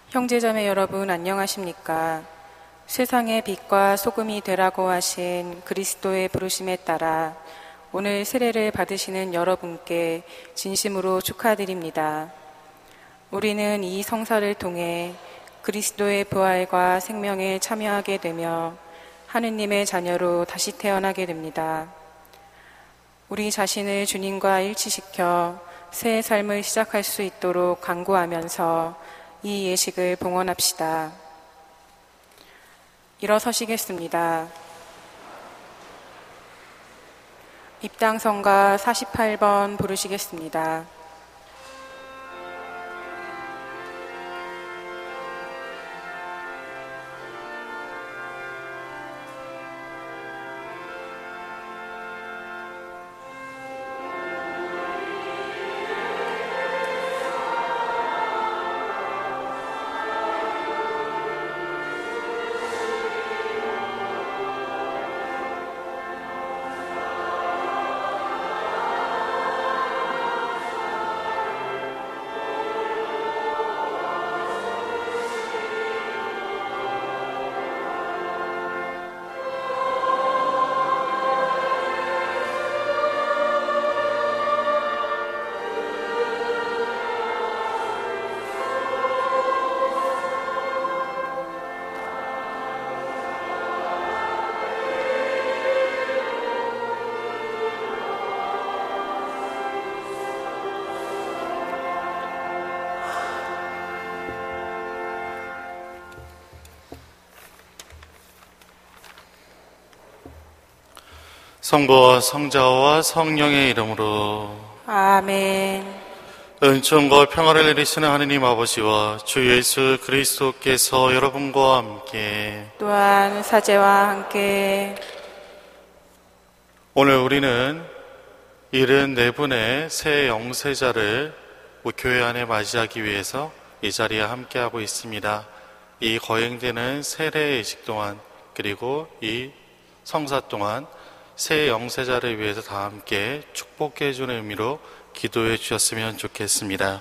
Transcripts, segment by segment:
형제자매 여러분 안녕하십니까? 세상의 빛과 소금이 되라고 하신 그리스도의 부르심에 따라 오늘 세례를 받으시는 여러분께 진심으로 축하드립니다. 우리는 이 성사를 통해 그리스도의 부활과 생명에 참여하게 되며 하느님의 자녀로 다시 태어나게 됩니다. 우리 자신을 주님과 일치시켜 새 삶을 시작할 수 있도록 간구하면서 이 예식을 봉헌합시다. 일어서시겠습니다. 입당성가 48번 부르시겠습니다. 성부와 성자와 성령의 이름으로 아멘. 은총과 평화를 내리시는 하느님 아버지와 주 예수 그리스도께서 여러분과 함께 또한 사제와 함께 오늘 우리는 74분의 새 영세자를 교회 안에 맞이하기 위해서 이 자리에 함께하고 있습니다. 이 거행되는 세례 예식 동안 그리고 이 성사 동안 새 영세자를 위해서 다 함께 축복해 주는 의미로 기도해 주셨으면 좋겠습니다.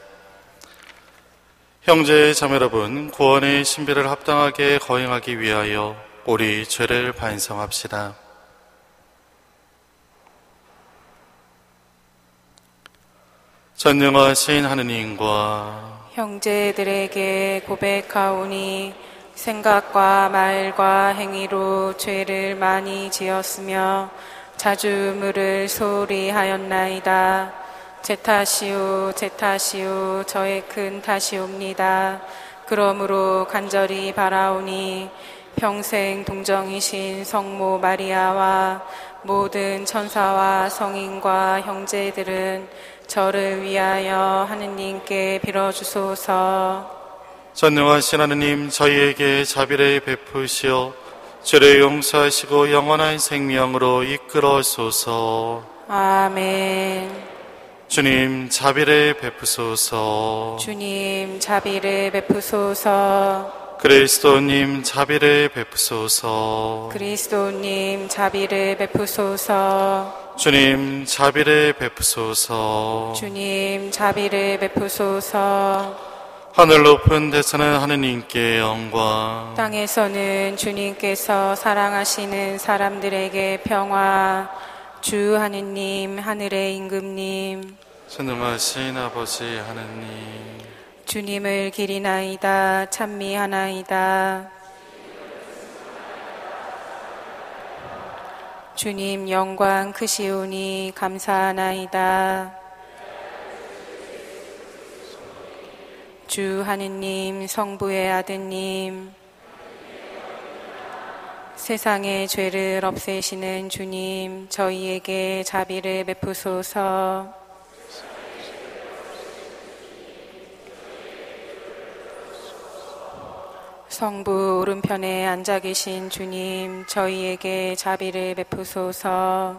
형제 자매 여러분, 구원의 신비를 합당하게 거행하기 위하여 우리 죄를 반성합시다. 전능하신 하느님과 형제들에게 고백하오니 생각과 말과 행위로 죄를 많이 지었으며 자주물을 소홀히 하였나이다. 제 탓이요 제 탓이요 저의 큰 탓이옵니다. 그러므로 간절히 바라오니 평생 동정이신 성모 마리아와 모든 천사와 성인과 형제들은 저를 위하여 하느님께 빌어주소서. 전능하신 하느님, 저희에게 자비를 베푸시어 죄를 용서하시고 영원한 생명으로 이끌어소서. 아멘. 주님, 자비를 베푸소서. 주님, 자비를 베푸소서. 그리스도님, 자비를 베푸소서. 그리스도님, 자비를 베푸소서. 주님, 자비를 베푸소서. 주님, 자비를 베푸소서. 하늘 높은 데서는 하느님께 영광, 땅에서는 주님께서 사랑하시는 사람들에게 평화. 주 하느님, 하늘의 임금님, 전능하신 아버지 하느님, 주님을 기리나이다. 찬미하나이다. 주님 영광 크시오니 감사하나이다. 주 하느님, 성부의 아드님, 세상의 죄를 없애시는 주님, 저희에게 자비를 베푸소서. 성부 오른편에 앉아 계신 주님, 저희에게 자비를 베푸소서.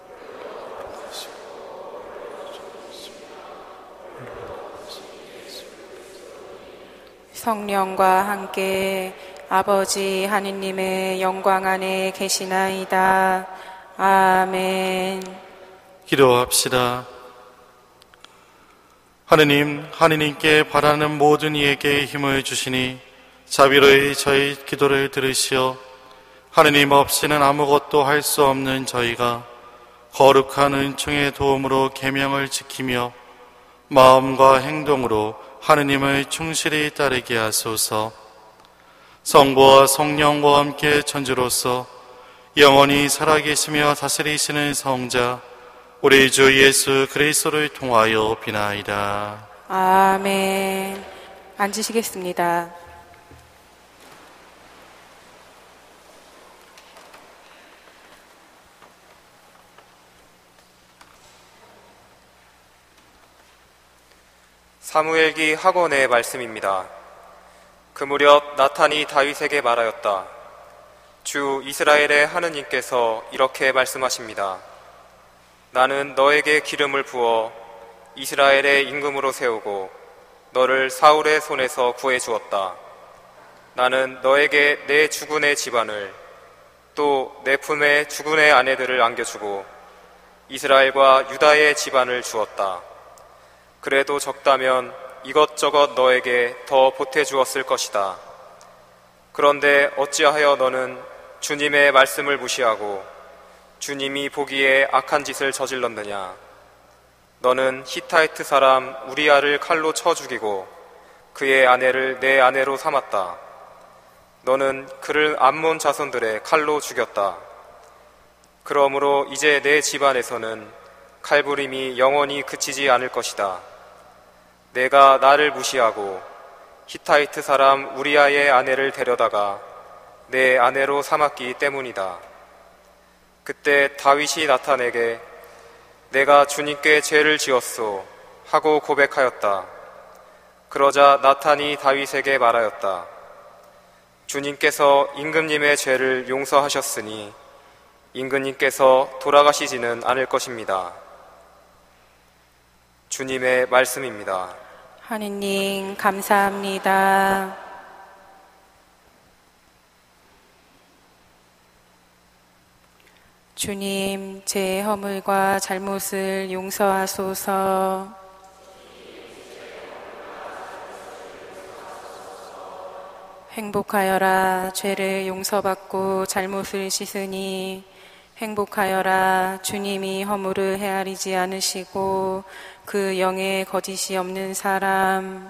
성령과 함께 아버지 하느님의 영광 안에 계시나이다. 아멘. 기도합시다. 하느님께 바라는 모든 이에게 힘을 주시니 자비로이 저희 기도를 들으시어 하느님 없이는 아무것도 할 수 없는 저희가 거룩한 은총의 도움으로 계명을 지키며 마음과 행동으로 하느님을 충실히 따르게 하소서. 성부와 성령과 함께 천주로서 영원히 살아계시며 다스리시는 성자 우리 주 예수 그리스도를 통하여 비나이다. 아멘. 앉으시겠습니다. 사무엘기 학원의 말씀입니다. 그 무렵 나탄이 다윗에게 말하였다. 주 이스라엘의 하느님께서 이렇게 말씀하십니다. 나는 너에게 기름을 부어 이스라엘의 임금으로 세우고 너를 사울의 손에서 구해주었다. 나는 너에게 내 주군의 집안을 또 내 품에 주군의 아내들을 안겨주고 이스라엘과 유다의 집안을 주었다. 그래도 적다면 이것저것 너에게 더 보태주었을 것이다. 그런데 어찌하여 너는 주님의 말씀을 무시하고 주님이 보기에 악한 짓을 저질렀느냐? 너는 히타이트 사람 우리아를 칼로 쳐 죽이고 그의 아내를 내 아내로 삼았다. 너는 그를 암몬 자손들의 칼로 죽였다. 그러므로 이제 내 집안에서는 칼부림이 영원히 그치지 않을 것이다. 내가 나를 무시하고 히타이트 사람 우리아의 아내를 데려다가 내 아내로 삼았기 때문이다. 그때 다윗이 나탄에게 내가 주님께 죄를 지었소 하고 고백하였다. 그러자 나탄이 다윗에게 말하였다. 주님께서 임금님의 죄를 용서하셨으니 임금님께서 돌아가시지는 않을 것입니다. 주님의 말씀입니다. 하느님 감사합니다. 주님, 제 허물과 잘못을 용서하소서. 행복하여라. 죄를 용서받고 잘못을 씻으니 행복하여라. 주님이 허물을 헤아리지 않으시고 그 영에 거짓이 없는 사람.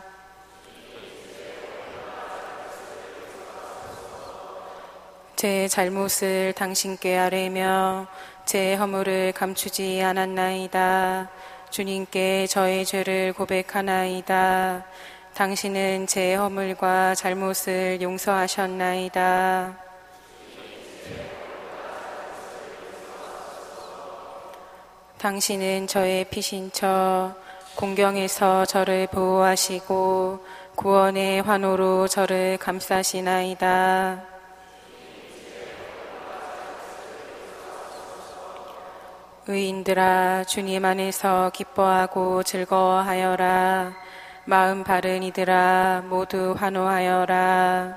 제 잘못을 당신께 아뢰며 제 허물을 감추지 않았나이다. 주님께 저의 죄를 고백하나이다. 당신은 제 허물과 잘못을 용서하셨나이다. 당신은 저의 피신처 공경에서 저를 보호하시고 구원의 환호로 저를 감싸시나이다. 의인들아, 주님 안에서 기뻐하고 즐거워하여라. 마음 바른 이들아, 모두 환호하여라.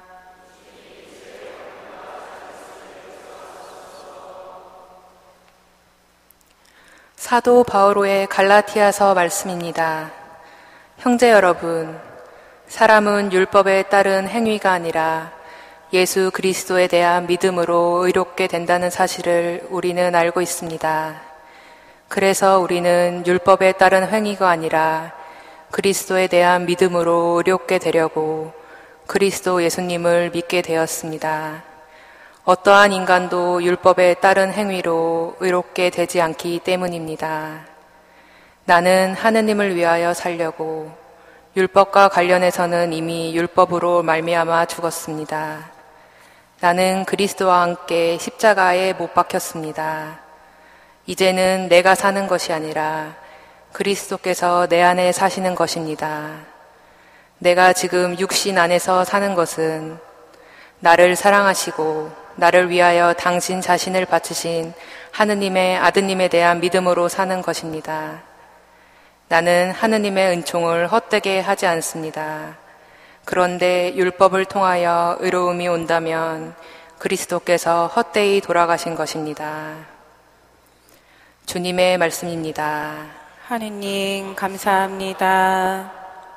사도 바오로의 갈라티아서 말씀입니다. 형제 여러분, 사람은 율법에 따른 행위가 아니라 예수 그리스도에 대한 믿음으로 의롭게 된다는 사실을 우리는 알고 있습니다. 그래서 우리는 율법에 따른 행위가 아니라 그리스도에 대한 믿음으로 의롭게 되려고 그리스도 예수님을 믿게 되었습니다. 어떠한 인간도 율법에 따른 행위로 의롭게 되지 않기 때문입니다. 나는 하느님을 위하여 살려고 율법과 관련해서는 이미 율법으로 말미암아 죽었습니다. 나는 그리스도와 함께 십자가에 못 박혔습니다. 이제는 내가 사는 것이 아니라 그리스도께서 내 안에 사시는 것입니다. 내가 지금 육신 안에서 사는 것은 나를 사랑하시고 나를 위하여 당신 자신을 바치신 하느님의 아드님에 대한 믿음으로 사는 것입니다. 나는 하느님의 은총을 헛되게 하지 않습니다. 그런데 율법을 통하여 의로움이 온다면 그리스도께서 헛되이 돌아가신 것입니다. 주님의 말씀입니다. 하느님 감사합니다.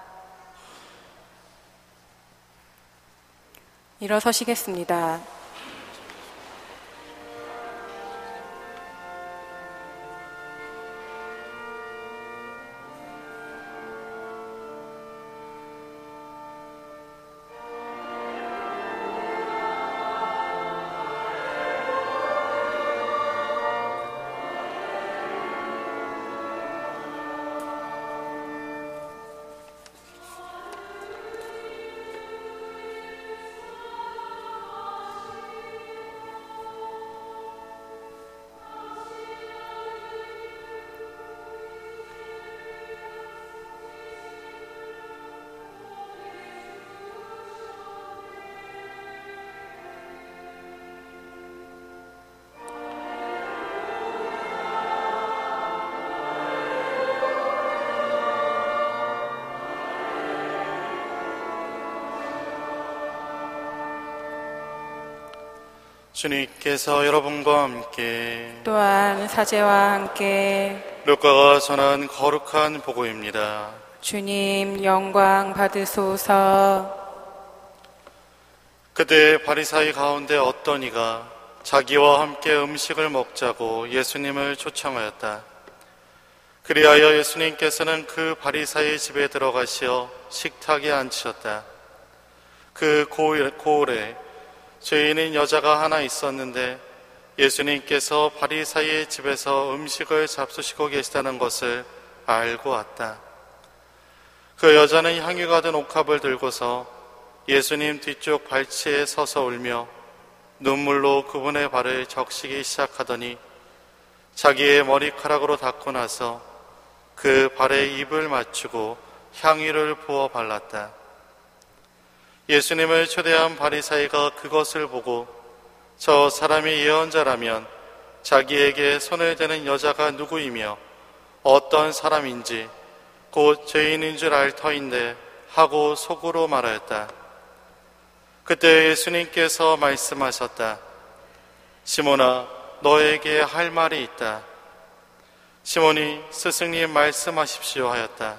일어서시겠습니다. 주님께서 여러분과 함께 또한 사제와 함께 루카가 전한 거룩한 복음입니다. 주님 영광 받으소서. 그때 바리사이 가운데 어떤 이가 자기와 함께 음식을 먹자고 예수님을 초청하였다. 그리하여 예수님께서는 그 바리사이의 집에 들어가시어 식탁에 앉으셨다. 그 고을에 죄인인 여자가 하나 있었는데 예수님께서 바리사이의 집에서 음식을 잡수시고 계시다는 것을 알고 왔다. 그 여자는 향유가 든 옥합을 들고서 예수님 뒤쪽 발치에 서서 울며 눈물로 그분의 발을 적시기 시작하더니 자기의 머리카락으로 닦고 나서 그 발에 입을 맞추고 향유를 부어 발랐다. 예수님을 초대한 바리사이가 그것을 보고 저 사람이 예언자라면 자기에게 손을 대는 여자가 누구이며 어떤 사람인지 곧 죄인인 줄 알 터인데 하고 속으로 말하였다. 그때 예수님께서 말씀하셨다. 시몬아, 너에게 할 말이 있다. 시몬이 스승님 말씀하십시오 하였다.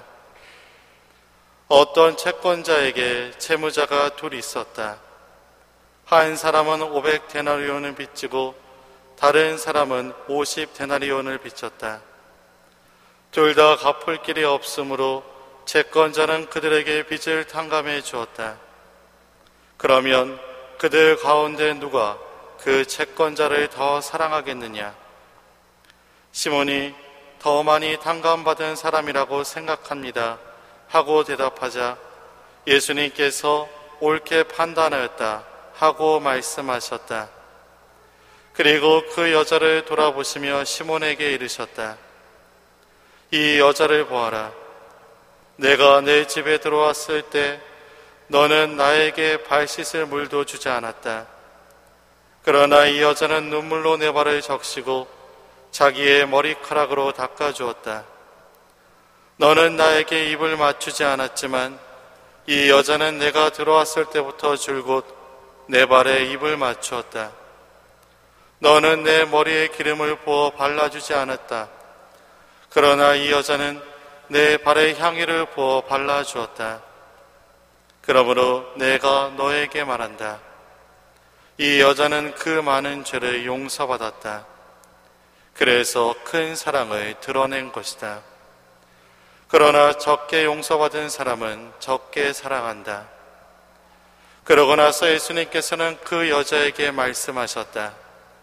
어떤 채권자에게 채무자가 둘이 있었다. 한 사람은 500데나리온을 빚지고 다른 사람은 50데나리온을 빚졌다. 둘 다 갚을 길이 없으므로 채권자는 그들에게 빚을 탕감해 주었다. 그러면 그들 가운데 누가 그 채권자를 더 사랑하겠느냐? 시몬이 더 많이 탕감받은 사람이라고 생각합니다 하고 대답하자 예수님께서 옳게 판단하였다 하고 말씀하셨다. 그리고 그 여자를 돌아보시며 시몬에게 이르셨다. 이 여자를 보아라. 내가 내 집에 들어왔을 때 너는 나에게 발 씻을 물도 주지 않았다. 그러나 이 여자는 눈물로 내 발을 적시고 자기의 머리카락으로 닦아주었다. 너는 나에게 입을 맞추지 않았지만 이 여자는 내가 들어왔을 때부터 줄곧 내 발에 입을 맞추었다. 너는 내 머리에 기름을 부어 발라주지 않았다. 그러나 이 여자는 내 발에 향유를 부어 발라주었다. 그러므로 내가 너에게 말한다. 이 여자는 그 많은 죄를 용서받았다. 그래서 큰 사랑을 드러낸 것이다. 그러나 적게 용서받은 사람은 적게 사랑한다. 그러고 나서 예수님께서는 그 여자에게 말씀하셨다.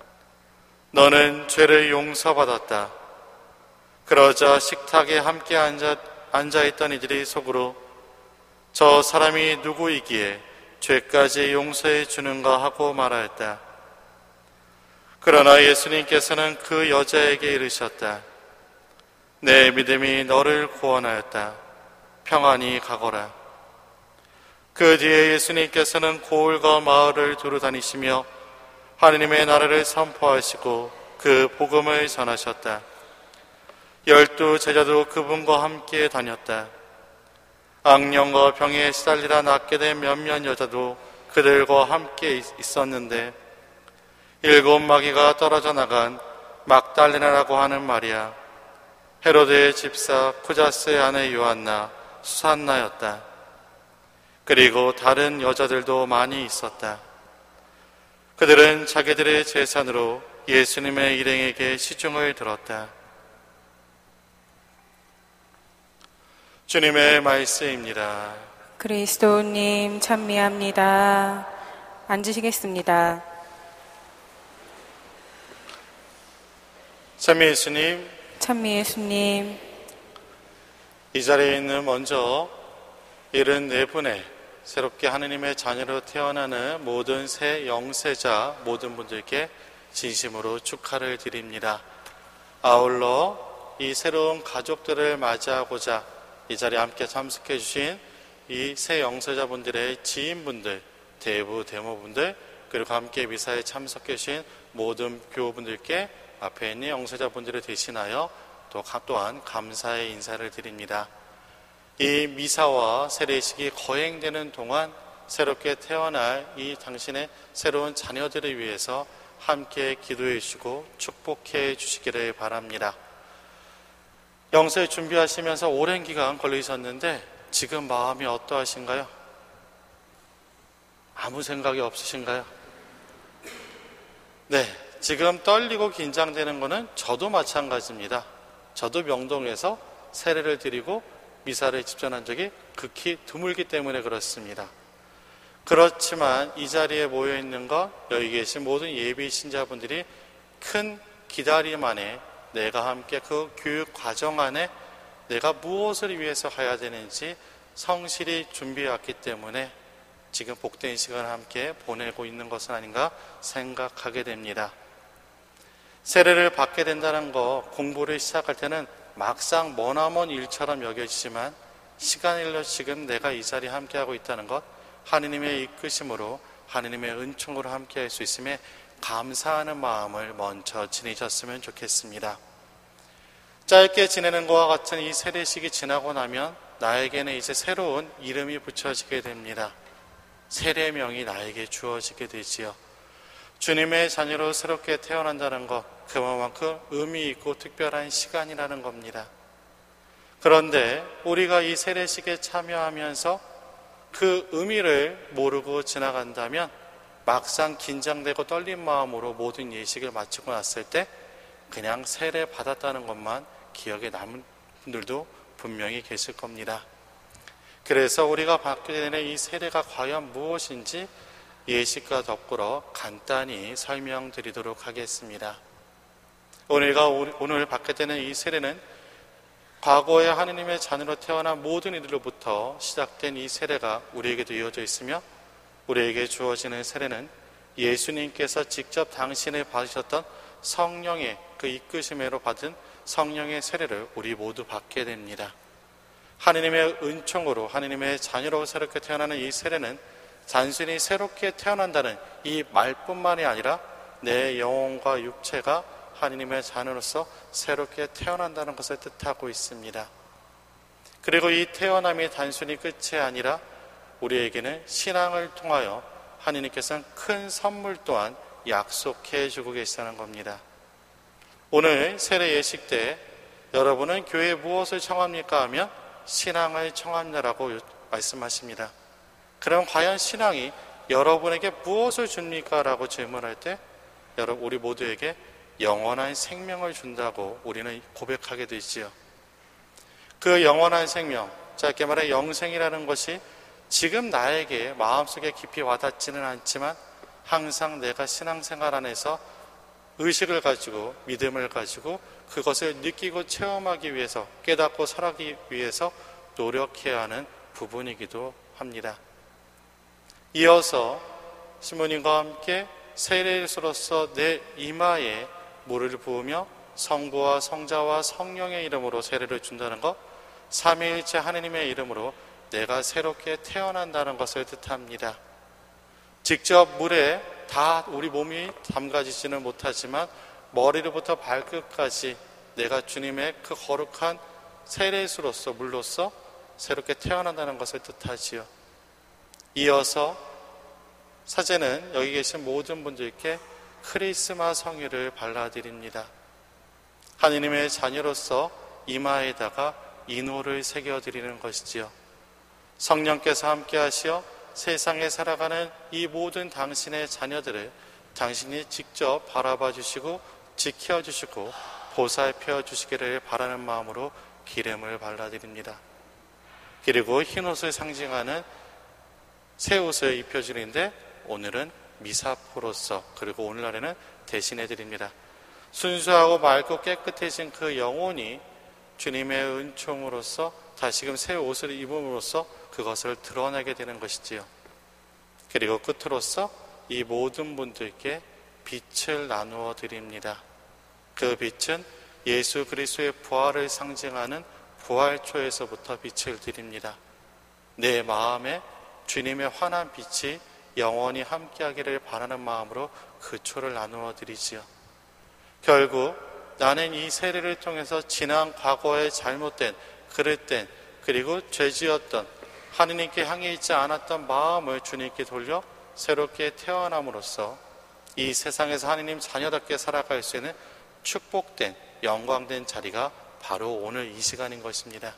너는 죄를 용서받았다. 그러자 식탁에 함께 앉아있던 이들이 속으로 저 사람이 누구이기에 죄까지 용서해 주는가 하고 말하였다. 그러나 예수님께서는 그 여자에게 이르셨다. 내 믿음이 너를 구원하였다. 평안히 가거라. 그 뒤에 예수님께서는 고을과 마을을 두루 다니시며 하느님의 나라를 선포하시고 그 복음을 전하셨다. 12 제자도 그분과 함께 다녔다. 악령과 병에 시달리다 낫게 된 몇몇 여자도 그들과 함께 있었는데 7 마귀가 떨어져 나간 막달레나라고 하는 마리아, 헤로데의 집사 쿠자스의 아내 요한나, 수산나였다. 그리고 다른 여자들도 많이 있었다. 그들은 자기들의 재산으로 예수님의 일행에게 시중을 들었다. 주님의 말씀입니다. 그리스도님 찬미합니다. 앉으시겠습니다. 찬미 예수님, 찬미 예수님, 이 자리에 있는 먼저 74분의 새롭게 하느님의 자녀로 태어나는 모든 새 영세자 모든 분들께 진심으로 축하를 드립니다. 아울러 이 새로운 가족들을 맞이하고자 이 자리에 함께 참석해 주신 이 새 영세자분들의 지인분들, 대부 대모분들, 그리고 함께 미사에 참석해 주신 모든 교우분들께 앞에 있는 영세자분들을 대신하여 또한 감사의 인사를 드립니다. 이 미사와 세례식이 거행되는 동안 새롭게 태어날 이 당신의 새로운 자녀들을 위해서 함께 기도해 주시고 축복해 주시기를 바랍니다. 영세 준비하시면서 오랜 기간 걸리셨는데 지금 마음이 어떠하신가요? 아무 생각이 없으신가요? 네, 지금 떨리고 긴장되는 것은 저도 마찬가지입니다. 저도 명동에서 세례를 드리고 미사를 집전한 적이 극히 드물기 때문에 그렇습니다. 그렇지만 이 자리에 모여있는 것, 여기 계신 모든 예비 신자분들이 큰 기다림 안에 내가 함께 그 교육 과정 안에 내가 무엇을 위해서 가야 되는지 성실히 준비해왔기 때문에 지금 복된 시간을 함께 보내고 있는 것은 아닌가 생각하게 됩니다. 세례를 받게 된다는 것, 공부를 시작할 때는 막상 머나먼 일처럼 여겨지지만 시간이 흘러 지금 내가 이 자리에 함께하고 있다는 것, 하느님의 이끄심으로 하느님의 은총으로 함께할 수 있음에 감사하는 마음을 먼저 지니셨으면 좋겠습니다. 짧게 지내는 것과 같은 이 세례식이 지나고 나면 나에게는 이제 새로운 이름이 붙여지게 됩니다. 세례명이 나에게 주어지게 되지요. 주님의 자녀로 새롭게 태어난다는 것, 그만큼 의미 있고 특별한 시간이라는 겁니다. 그런데 우리가 이 세례식에 참여하면서 그 의미를 모르고 지나간다면 막상 긴장되고 떨린 마음으로 모든 예식을 마치고 났을 때 그냥 세례 받았다는 것만 기억에 남은 분들도 분명히 계실 겁니다. 그래서 우리가 받게 되는 이 세례가 과연 무엇인지 예식과 덧불어 간단히 설명드리도록 하겠습니다. 오늘 받게 되는 이 세례는 과거에 하느님의 자녀로 태어난 모든 이들로부터 시작된 이 세례가 우리에게도 이어져 있으며 우리에게 주어지는 세례는 예수님께서 직접 당신을 받으셨던 성령의 그 이끄심으로 받은 성령의 세례를 우리 모두 받게 됩니다. 하느님의 은총으로 하느님의 자녀로 새롭게 태어나는 이 세례는 단순히 새롭게 태어난다는 이 말뿐만이 아니라 내 영혼과 육체가 하느님의 자녀로서 새롭게 태어난다는 것을 뜻하고 있습니다. 그리고 이 태어남이 단순히 끝이 아니라 우리에게는 신앙을 통하여 하느님께서는 큰 선물 또한 약속해 주고 계시다는 겁니다. 오늘 세례 예식 때 여러분은 교회에 무엇을 청합니까 하면 신앙을 청합니다라고 말씀하십니다. 그럼 과연 신앙이 여러분에게 무엇을 줍니까? 라고 질문할 때 우리 모두에게 영원한 생명을 준다고 우리는 고백하게 되지요. 그 영원한 생명, 짧게 말해 영생이라는 것이 지금 나에게 마음속에 깊이 와닿지는 않지만 항상 내가 신앙생활 안에서 의식을 가지고 믿음을 가지고 그것을 느끼고 체험하기 위해서 깨닫고 살아가기 위해서 노력해야 하는 부분이기도 합니다. 이어서 신부님과 함께 세례로서 내 이마에 물을 부으며 성부와 성자와 성령의 이름으로 세례를 준다는 것, 삼위일체 하느님의 이름으로 내가 새롭게 태어난다는 것을 뜻합니다. 직접 물에 다 우리 몸이 담가지지는 못하지만 머리로부터 발끝까지 내가 주님의 그 거룩한 세례수로서 물로서 새롭게 태어난다는 것을 뜻하지요. 이어서 사제는 여기 계신 모든 분들께 크리스마 성유를 발라드립니다. 하느님의 자녀로서 이마에다가 인호를 새겨드리는 것이지요. 성령께서 함께 하시어 세상에 살아가는 이 모든 당신의 자녀들을 당신이 직접 바라봐 주시고 지켜주시고 보살펴 주시기를 바라는 마음으로 기름을 발라드립니다. 그리고 흰옷을 상징하는 새 옷을 입혀주는데 오늘은 미사포로서, 그리고 오늘날에는 대신해드립니다. 순수하고 맑고 깨끗해진 그 영혼이 주님의 은총으로서 다시금 새 옷을 입음으로써 그것을 드러내게 되는 것이지요. 그리고 끝으로서 이 모든 분들께 빛을 나누어 드립니다. 그 빛은 예수 그리스도의 부활을 상징하는 부활초에서부터 빛을 드립니다. 내 마음에 주님의 환한 빛이 영원히 함께하기를 바라는 마음으로 그 초를 나누어 드리지요. 결국 나는 이 세례를 통해서 지난 과거의 잘못된, 그릇된, 그리고 죄지었던, 하느님께 향해 있지 않았던 마음을 주님께 돌려 새롭게 태어남으로써 이 세상에서 하느님 자녀답게 살아갈 수 있는 축복된, 영광된 자리가 바로 오늘 이 시간인 것입니다.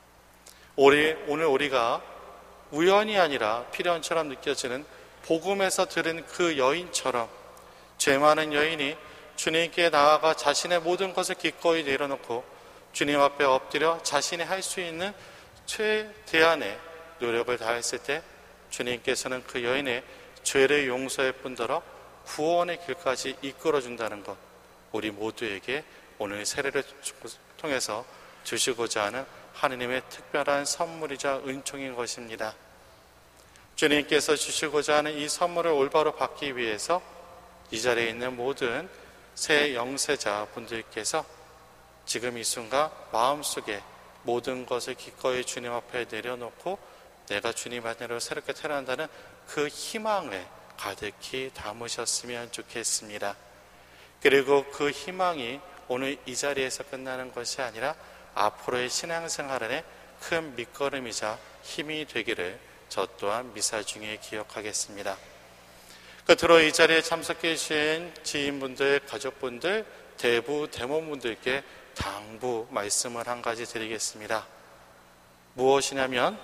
오늘 우리가 우연이 아니라 필연처럼 느껴지는 복음에서 들은 그 여인처럼 죄 많은 여인이 주님께 나아가 자신의 모든 것을 기꺼이 내려놓고 주님 앞에 엎드려 자신이 할 수 있는 최대한의 노력을 다했을 때 주님께서는 그 여인의 죄를 용서할 뿐더러 구원의 길까지 이끌어준다는 것, 우리 모두에게 오늘 세례를 통해서 주시고자 하는 하느님의 특별한 선물이자 은총인 것입니다. 주님께서 주시고자 하는 이 선물을 올바로 받기 위해서 이 자리에 있는 모든 새 영세자 분들께서 지금 이 순간 마음속에 모든 것을 기꺼이 주님 앞에 내려놓고 내가 주님 안으로 새롭게 태어난다는 그 희망을 가득히 담으셨으면 좋겠습니다. 그리고 그 희망이 오늘 이 자리에서 끝나는 것이 아니라 앞으로의 신앙생활에 큰 밑거름이자 힘이 되기를 저 또한 미사 중에 기억하겠습니다. 끝으로 이 자리에 참석해 주신 지인분들, 가족분들, 대부, 대모분들께 당부 말씀을 한 가지 드리겠습니다. 무엇이냐면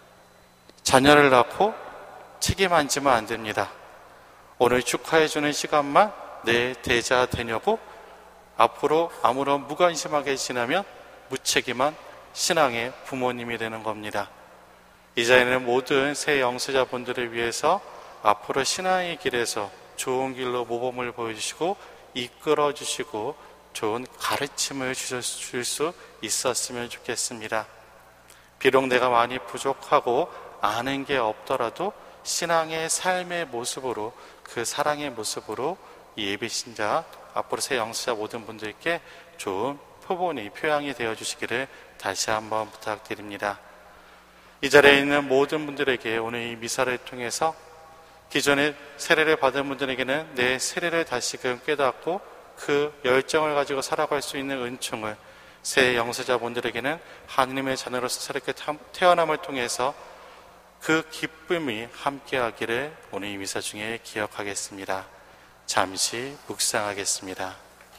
자녀를 낳고 책임 안 지면 안 됩니다. 오늘 축하해 주는 시간만 내 대자 되냐고 앞으로 아무런 무관심하게 지나면 무책임한 신앙의 부모님이 되는 겁니다. 이 자리는 모든 새 영세자분들을 위해서 앞으로 신앙의 길에서 좋은 길로 모범을 보여주시고 이끌어 주시고 좋은 가르침을 주실 수 있었으면 좋겠습니다. 비록 내가 많이 부족하고 아는 게 없더라도 신앙의 삶의 모습으로, 그 사랑의 모습으로 이 예비신자, 앞으로 새 영세자 모든 분들께 좋은 표본이, 표양이 되어 주시기를 다시 한번 부탁드립니다. 이 자리에 있는 모든 분들에게 오늘 이 미사를 통해서 기존에 세례를 받은 분들에게는 내 세례를 다시금 깨닫고 그 열정을 가지고 살아갈 수 있는 은총을, 새 영세자분들에게는 하느님의 자녀로서 새롭게 태어남을 통해서 그 기쁨이 함께하기를 오늘 이 미사 중에 기억하겠습니다. 잠시 묵상하겠습니다.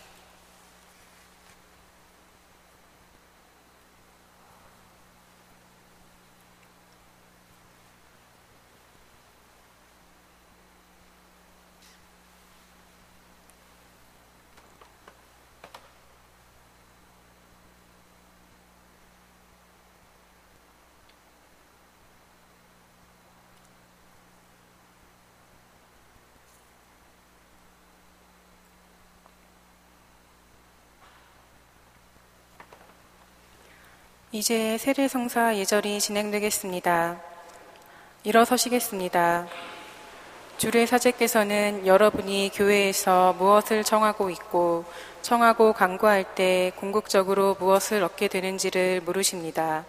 이제 세례성사 예절이 진행되겠습니다. 일어서시겠습니다. 주례 사제께서는 여러분이 교회에서 무엇을 청하고 있고 청하고 간구할 때 궁극적으로 무엇을 얻게 되는지를 물으십니다.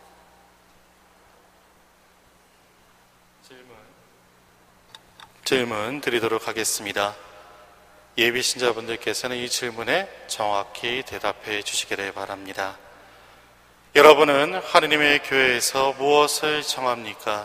질문 드리도록 하겠습니다. 예비신자분들께서는 이 질문에 정확히 대답해 주시기를 바랍니다. 여러분은 하느님의 교회에서 무엇을 청합니까?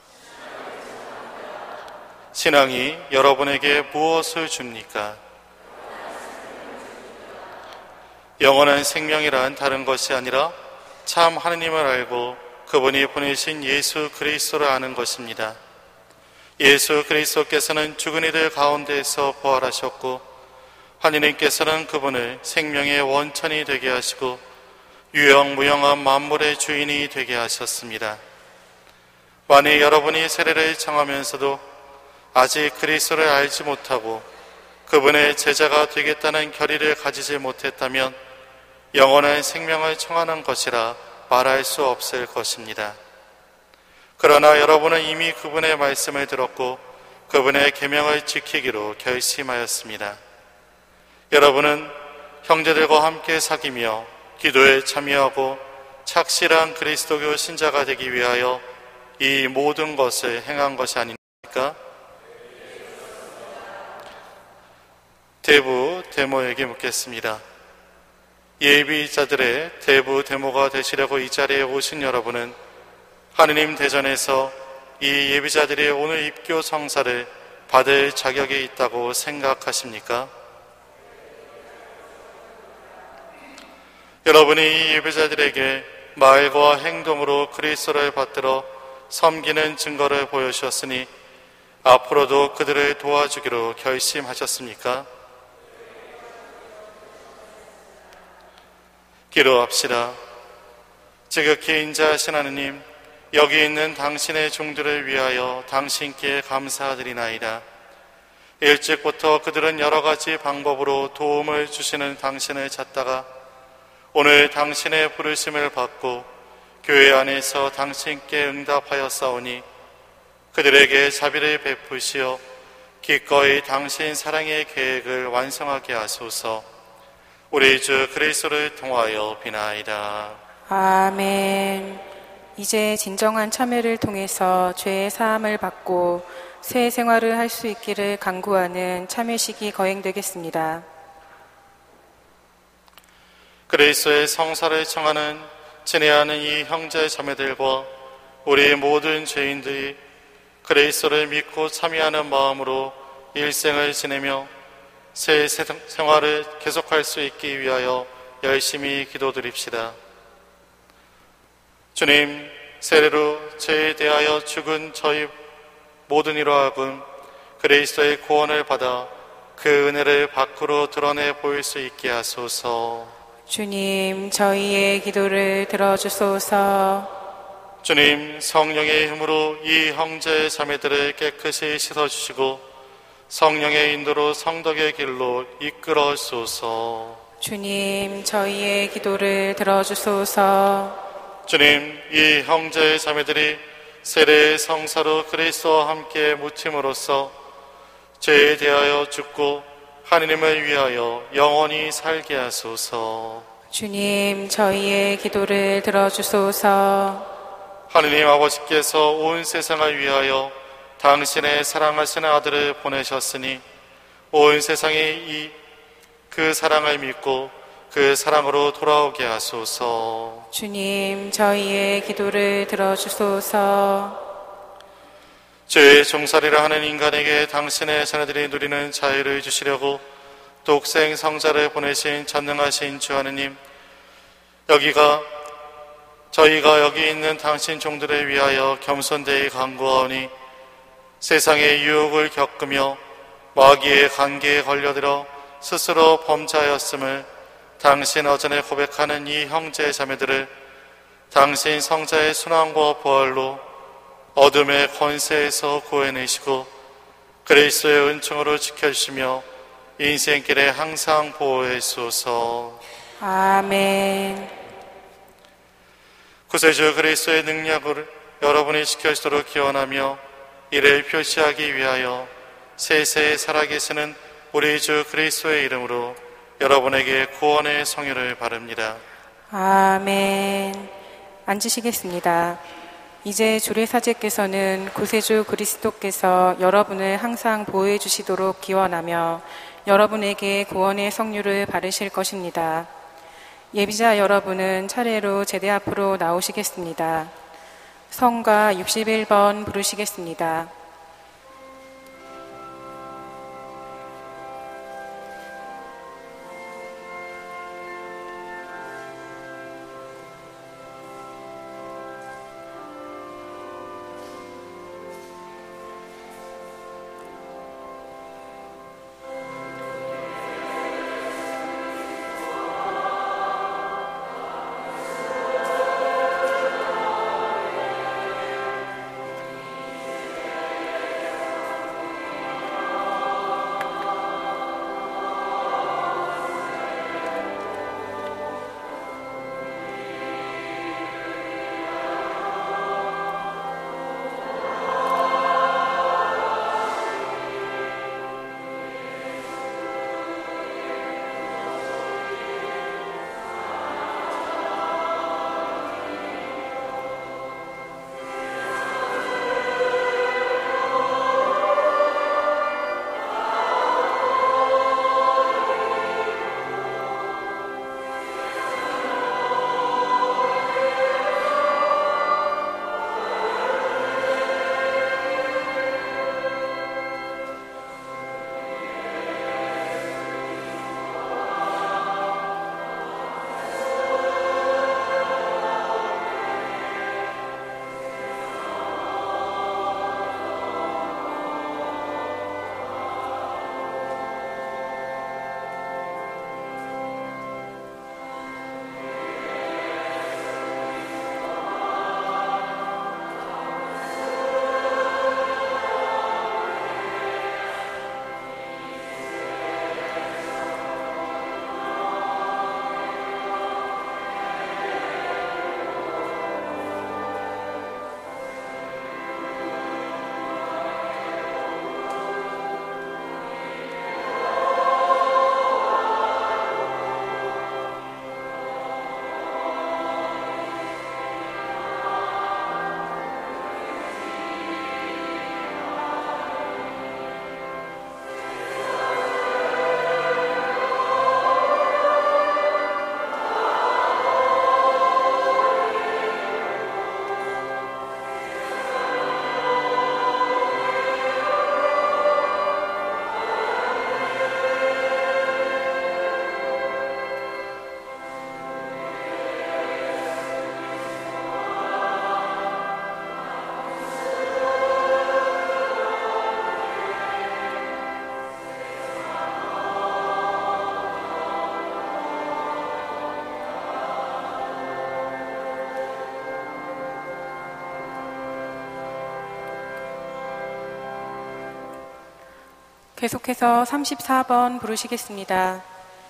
신앙이 여러분에게 무엇을 줍니까? 영원한 생명이란 다른 것이 아니라 참 하느님을 알고 그분이 보내신 예수 그리스도를 아는 것입니다. 예수 그리스도께서는 죽은 이들 가운데에서 부활하셨고 하느님께서는 그분을 생명의 원천이 되게 하시고 유영무영한 만물의 주인이 되게 하셨습니다. 만일 여러분이 세례를 청하면서도 아직 그리스도를 알지 못하고 그분의 제자가 되겠다는 결의를 가지지 못했다면 영원한 생명을 청하는 것이라 말할 수 없을 것입니다. 그러나 여러분은 이미 그분의 말씀을 들었고 그분의 계명을 지키기로 결심하였습니다. 여러분은 형제들과 함께 사귀며 기도에 참여하고 착실한 그리스도교 신자가 되기 위하여 이 모든 것을 행한 것이 아닙니까? 대부 데모에게 묻겠습니다. 예비자들의 대부 데모가 되시려고 이 자리에 오신 여러분은 하느님 대전에서 이 예비자들이 오늘 입교 성사를 받을 자격이 있다고 생각하십니까? 여러분이 이 예배자들에게 말과 행동으로 그리스도를 받들어 섬기는 증거를 보여주셨으니 앞으로도 그들을 도와주기로 결심하셨습니까? 기도합시다. 지극히 인자하신 하느님, 여기 있는 당신의 종들을 위하여 당신께 감사드리나이다. 일찍부터 그들은 여러 가지 방법으로 도움을 주시는 당신을 찾다가 오늘 당신의 부르심을 받고 교회 안에서 당신께 응답하였사오니 그들에게 자비를 베푸시어 기꺼이 당신 사랑의 계획을 완성하게 하소서. 우리 주 그리스도를 통하여 비나이다. 아멘. 이제 진정한 참회를 통해서 죄의 사함을 받고 새 생활을 할 수 있기를 간구하는 참회식이 거행되겠습니다. 그리스도의 성사를 청하는 친애하는 이 형제 자매들과 우리 모든 죄인들이 그리스도를 믿고 참여하는 마음으로 일생을 지내며 새 생활을 계속할 수 있기 위하여 열심히 기도드립시다. 주님, 세례로 죄에 대하여 죽은 저희 모든 이로 하여금 그리스도의 구원을 받아 그 은혜를 밖으로 드러내 보일 수 있게 하소서. 주님, 저희의 기도를 들어주소서. 주님, 성령의 힘으로 이 형제 자매들을 깨끗이 씻어주시고 성령의 인도로 성덕의 길로 이끌어 주소서. 주님, 저희의 기도를 들어주소서. 주님, 이 형제 자매들이 세례의 성사로 그리스도와 함께 묻힘으로써 죄에 대하여 죽고 하느님을 위하여 영원히 살게 하소서. 주님, 저희의 기도를 들어주소서. 하느님 아버지께서 온 세상을 위하여 당신의 사랑하시는 아들을 보내셨으니 온 세상이 그 사랑을 믿고 그 사랑으로 돌아오게 하소서. 주님, 저희의 기도를 들어주소서. 죄의 종살이를 하는 인간에게 당신의 자녀들이 누리는 자유를 주시려고 독생 성자를 보내신 전능하신 주 하느님, 저희가 여기 있는 당신 종들을 위하여 겸손되이 간구하오니 세상의 유혹을 겪으며 마귀의 관계에 걸려들어 스스로 범죄하였음을 당신 어전에 고백하는 이 형제 자매들을 당신 성자의 순환과 부활로 어둠의 권세에서 구해내시고 그리스도의 은총으로 지켜주시며 인생길에 항상 보호해 주소서. 아멘. 구세주 그리스도의 능력을 여러분이 지켜주도록 기원하며 이를 표시하기 위하여 세세에 살아계시는 우리 주 그리스도의 이름으로 여러분에게 구원의 성유를 바랍니다. 아멘. 앉으시겠습니다. 이제 주례사제께서는 구세주 그리스도께서 여러분을 항상 보호해 주시도록 기원하며 여러분에게 구원의 성유를 바르실 것입니다. 예비자 여러분은 차례로 제대 앞으로 나오시겠습니다. 성가 61번 부르시겠습니다. 계속해서 34번 부르시겠습니다.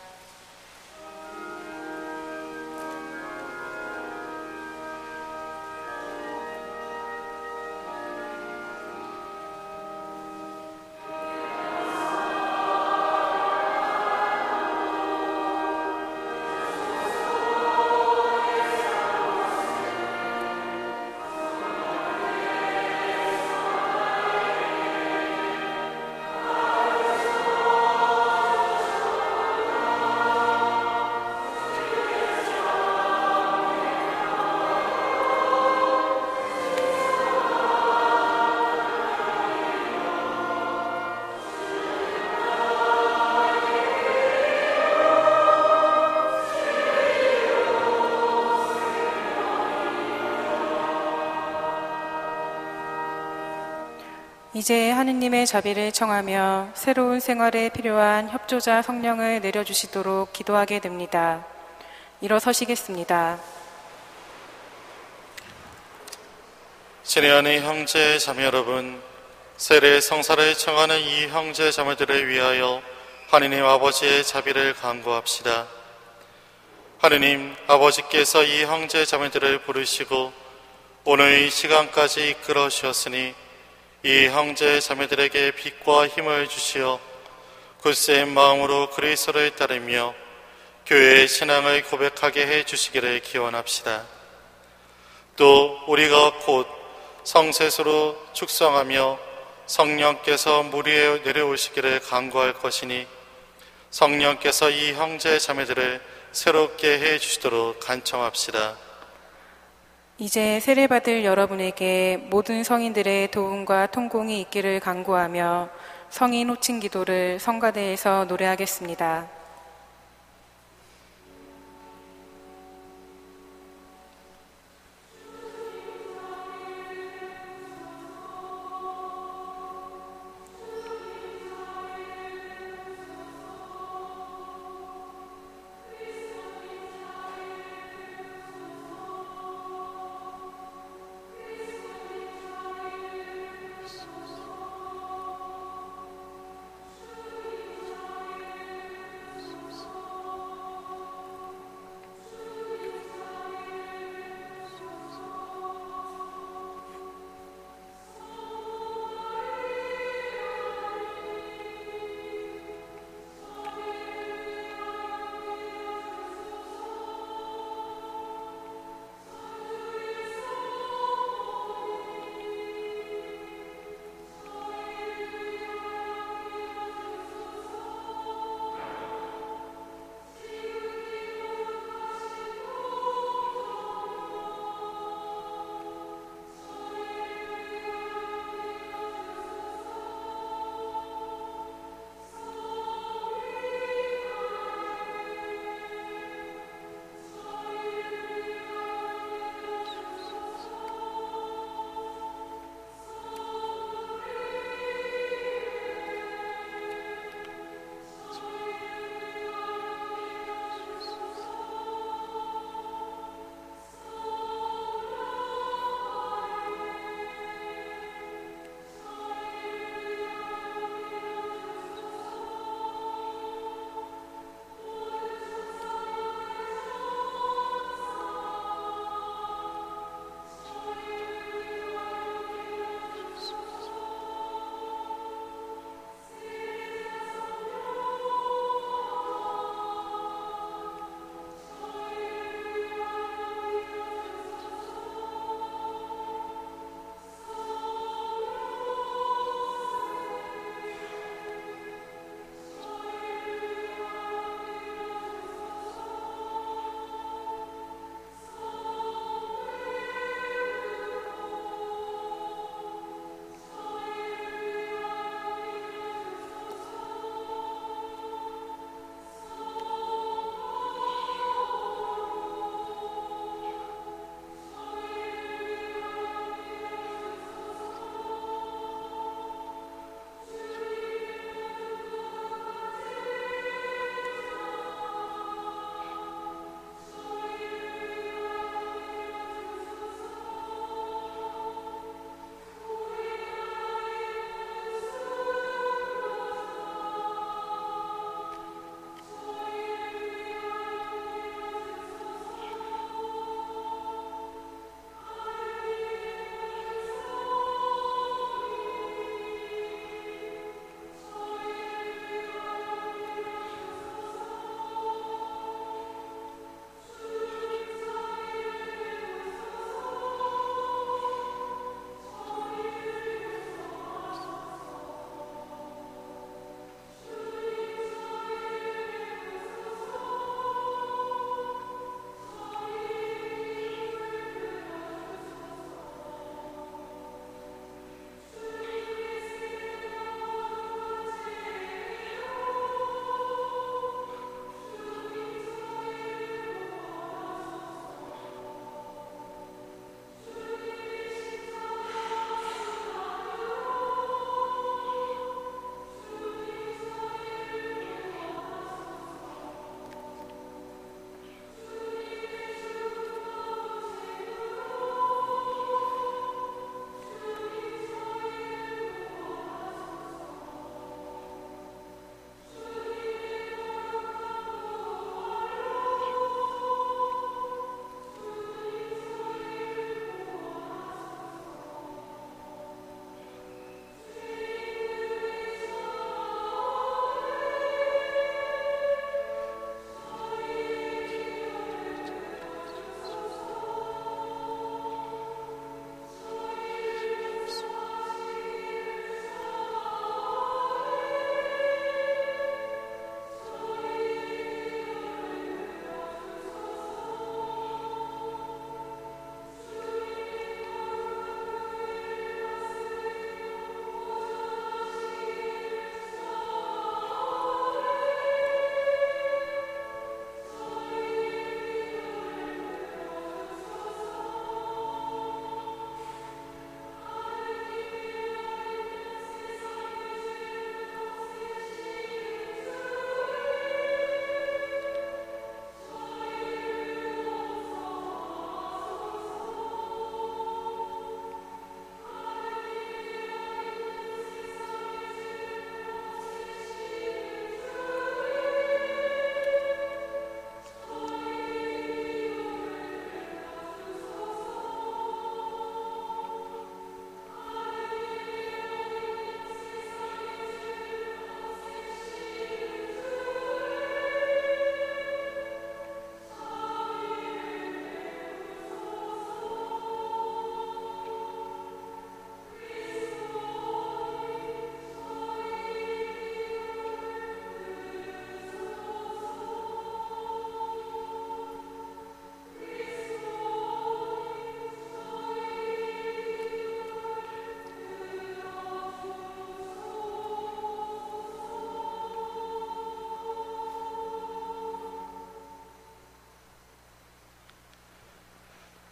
이제 하느님의 자비를 청하며 새로운 생활에 필요한 협조자 성령을 내려주시도록 기도하게 됩니다. 일어서시겠습니다. 신의 안의 형제 자매 여러분, 세례 성사를 청하는 이 형제 자매들을 위하여 하느님 아버지의 자비를 간구합시다. 하느님 아버지께서 이 형제 자매들을 부르시고 오늘 이 시간까지 이끌어 주셨으니 이 형제 자매들에게 빛과 힘을 주시어 굳센 마음으로 그리스도를 따르며 교회의 신앙을 고백하게 해 주시기를 기원합시다. 또 우리가 곧 성세수로 축성하며 성령께서 물 위에 내려오시기를 간구할 것이니 성령께서 이 형제 자매들을 새롭게 해 주시도록 간청합시다. 이제 세례받을 여러분에게 모든 성인들의 도움과 통공이 있기를 간구하며 성인 호칭 기도를 성가대에서 노래하겠습니다.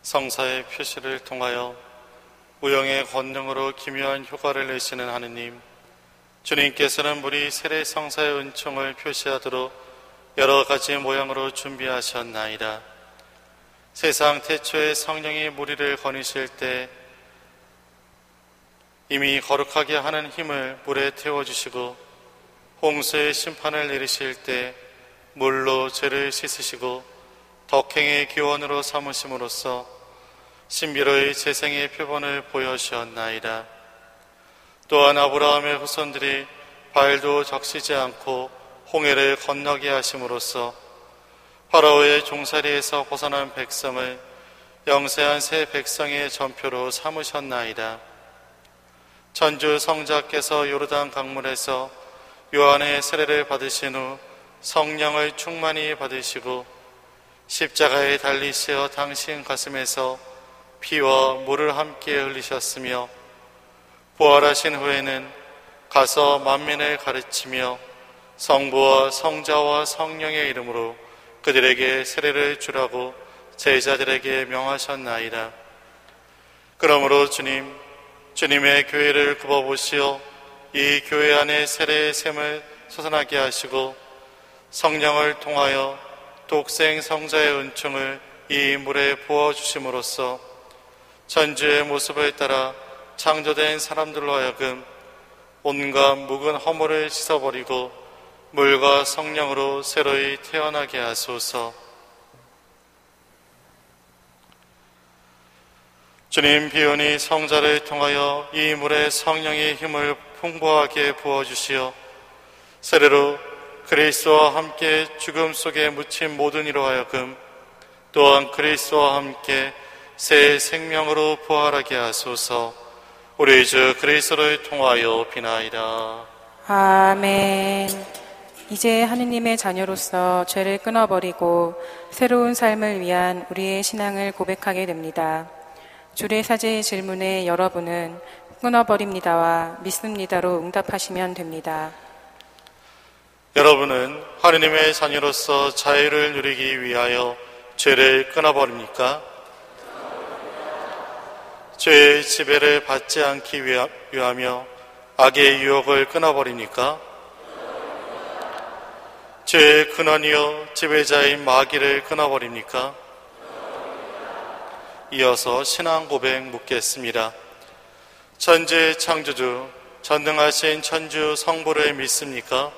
성사의 표시를 통하여 무형의 권능으로 기묘한 효과를 내시는 하느님, 주님께서는 우리 세례 성사의 은총을 표시하도록 여러 가지 모양으로 준비하셨나이다. 세상 태초에 성령이 무리를 거니실 때 이미 거룩하게 하는 힘을 물에 태워주시고, 홍수의 심판을 내리실 때 물로 죄를 씻으시고 덕행의 기원으로 삼으심으로써 신비로이 재생의 표본을 보여주셨나이다. 또한 아브라함의 후손들이 발도 적시지 않고 홍해를 건너게 하심으로써 파라오의 종살이에서 벗어난 백성을 영세한 새 백성의 전표로 삼으셨나이다. 천주 성자께서 요르단 강물에서 요한의 세례를 받으신 후 성령을 충만히 받으시고 십자가에 달리시어 당신 가슴에서 피와 물을 함께 흘리셨으며, 부활하신 후에는 가서 만민을 가르치며 성부와 성자와 성령의 이름으로 그들에게 세례를 주라고 제자들에게 명하셨나이다. 그러므로 주님의 교회를 굽어보시어 이 교회 안에 세례의 샘을 솟아나게 하시고 성령을 통하여 독생 성자의 은총을 이 물에 부어주심으로써 천주의 모습을 따라 창조된 사람들로 하여금 온갖 묵은 허물을 씻어버리고 물과 성령으로 새로이 태어나게 하소서. 주님, 비운이 성자를 통하여 이 물에 성령의 힘을 풍부하게 부어주시어 세례로 그리스도와 함께 죽음 속에 묻힌 모든 이로 하여금 또한 그리스도와 함께 새 생명으로 부활하게 하소서. 우리 주 그리스도를 통하여 비나이다. 아멘. 이제 하느님의 자녀로서 죄를 끊어버리고 새로운 삶을 위한 우리의 신앙을 고백하게 됩니다. 주례 사제의 질문에 여러분은 끊어버립니다와 믿습니다로 응답하시면 됩니다. 여러분은 하느님의 자녀로서 자유를 누리기 위하여 죄를 끊어버립니까? 죄의 지배를 받지 않기 위하며 악의 유혹을 끊어버립니까? 죄의 근원이요 지배자인 마귀를 끊어버립니까? 이어서 신앙 고백 묻겠습니다. 천지의 창조주, 전능하신 천주 성부를 믿습니까?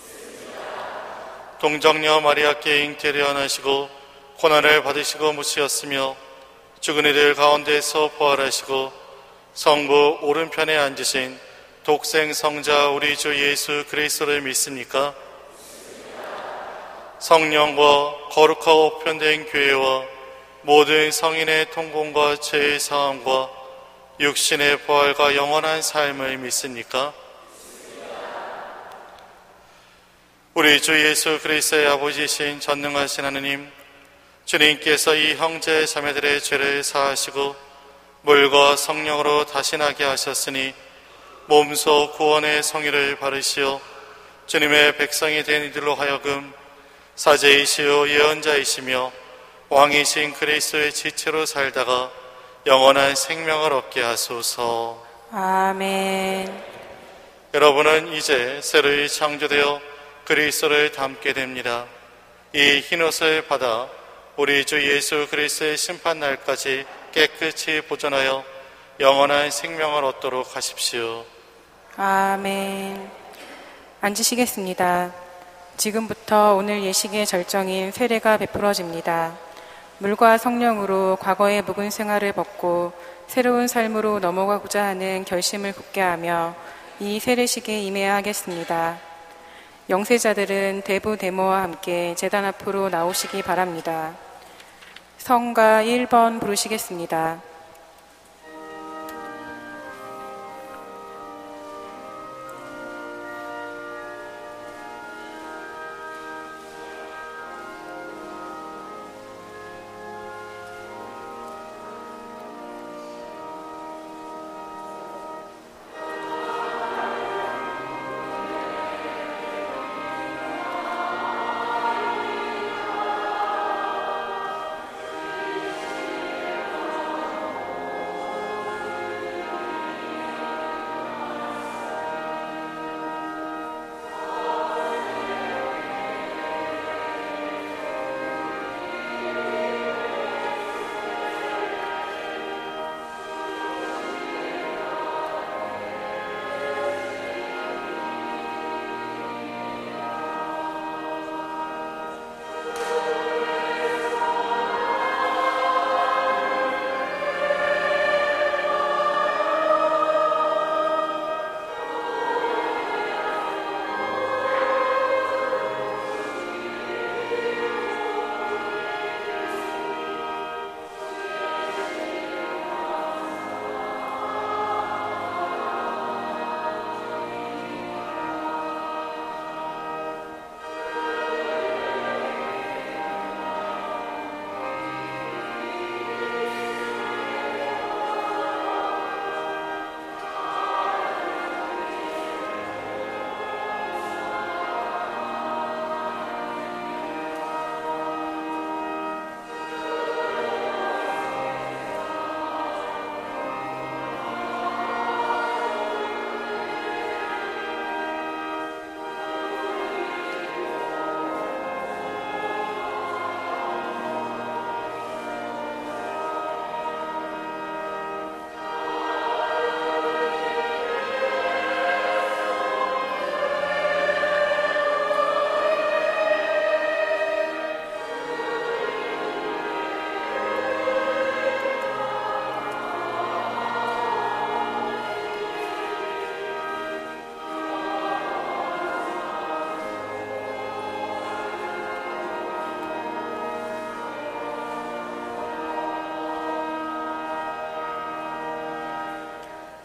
동정녀 마리아께 잉태를 하시고 고난을 받으시고 묻히었으며 죽은 이들 가운데서 부활하시고 성부 오른편에 앉으신 독생 성자 우리 주 예수 그리스도를 믿습니까? 성령과 거룩하고 편된 교회와 모든 성인의 통공과 죄의 사함과 육신의 부활과 영원한 삶을 믿습니까? 우리 주 예수 그리스도의 아버지이신 전능하신 하느님, 주님께서 이 형제 자매들의 죄를 사하시고 물과 성령으로 다시 나게 하셨으니 몸소 구원의 성의를 바르시어 주님의 백성이 된 이들로 하여금 사제이시오 예언자이시며 왕이신 그리스도의 지체로 살다가 영원한 생명을 얻게 하소서. 아멘. 여러분은 이제 새로이 창조되어 그리스도를 닮게 됩니다. 이 흰옷을 받아 우리 주 예수 그리스도의 심판날까지 깨끗이 보존하여 영원한 생명을 얻도록 하십시오. 아멘. 앉으시겠습니다. 지금부터 오늘 예식의 절정인 세례가 베풀어집니다. 물과 성령으로 과거의 묵은 생활을 벗고 새로운 삶으로 넘어가고자 하는 결심을 굳게 하며 이 세례식에 임해야 하겠습니다. 영세자들은 대부 대모와 함께 제단 앞으로 나오시기 바랍니다. 성가 1번 부르시겠습니다.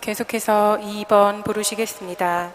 계속해서 2번 부르시겠습니다.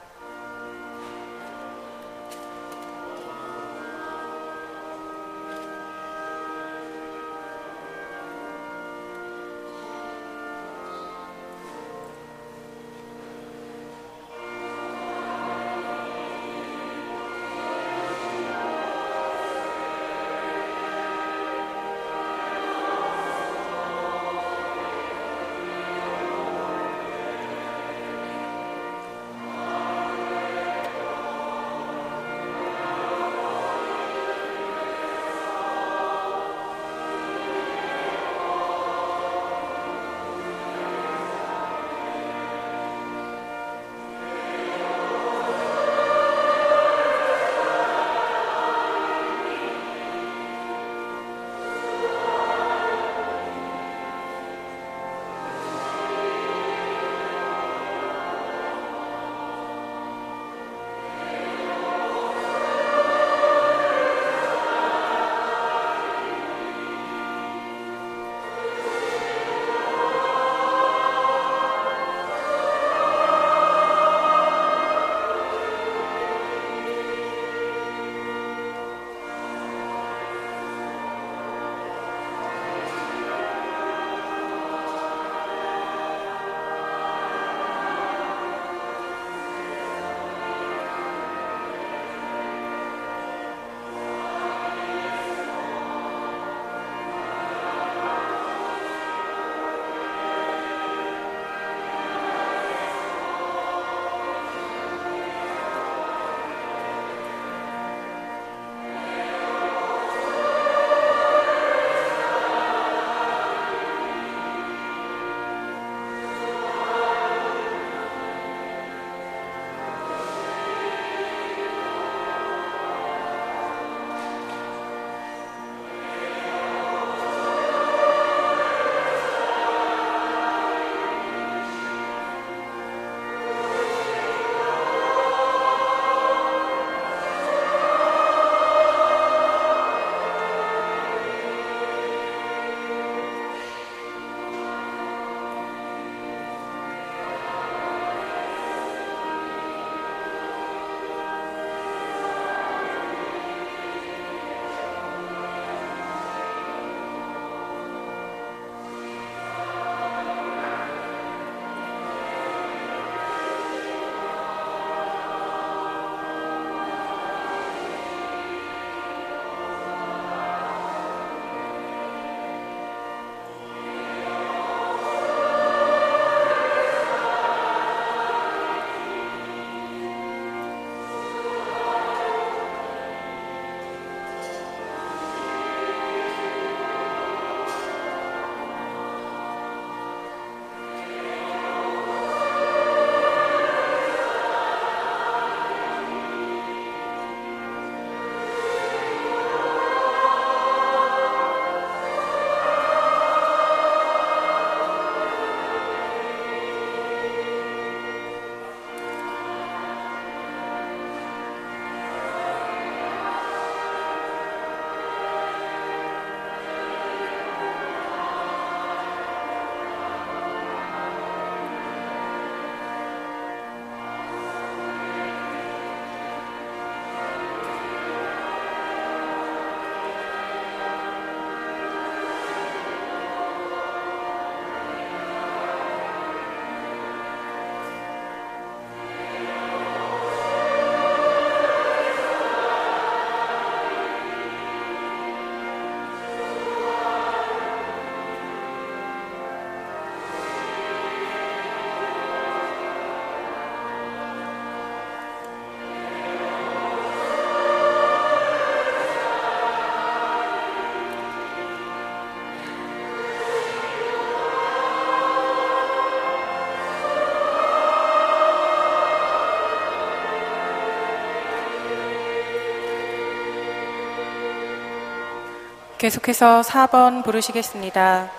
계속해서 4번 부르시겠습니다.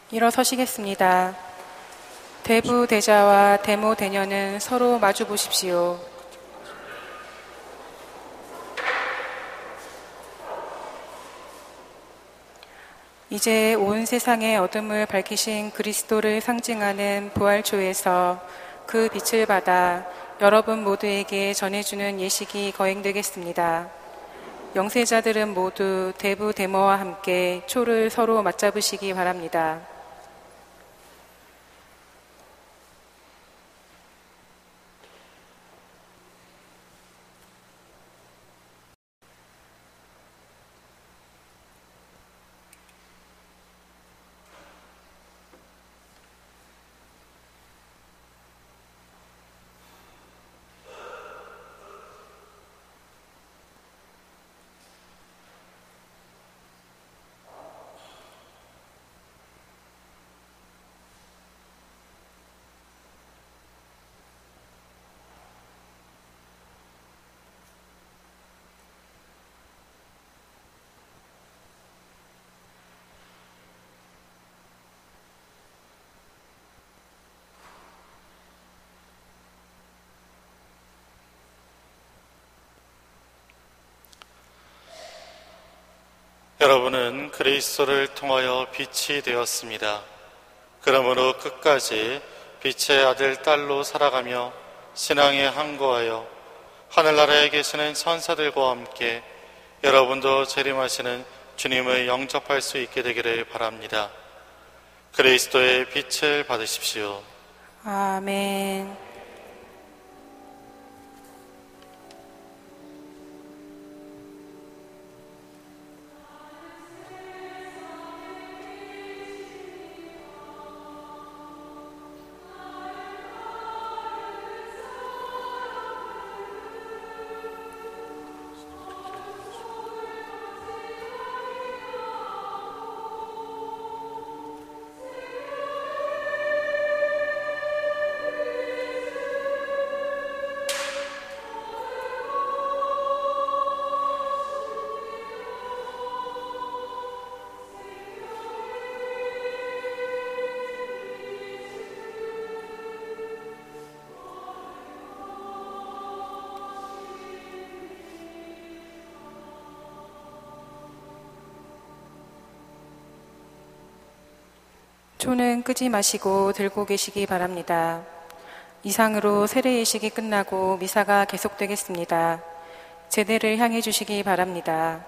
일어서시겠습니다. 대부 대자와 대모 대녀는 서로 마주 보십시오. 이제 온 세상의 어둠을 밝히신 그리스도를 상징하는 부활초에서 그 빛을 받아 여러분 모두에게 전해주는 예식이 거행되겠습니다. 영세자들은 모두 대부 대모와 함께 초를 서로 맞잡으시기 바랍니다. 여러분은 그리스도를 통하여 빛이 되었습니다. 그러므로 끝까지 빛의 아들, 딸로 살아가며 신앙에 항거하여 하늘나라에 계시는 천사들과 함께 여러분도 재림하시는 주님을 영접할 수 있게 되기를 바랍니다. 그리스도의 빛을 받으십시오. 아멘. 초는 끄지 마시고 들고 계시기 바랍니다. 이상으로 세례 예식이 끝나고 미사가 계속되겠습니다. 제대를 향해 주시기 바랍니다.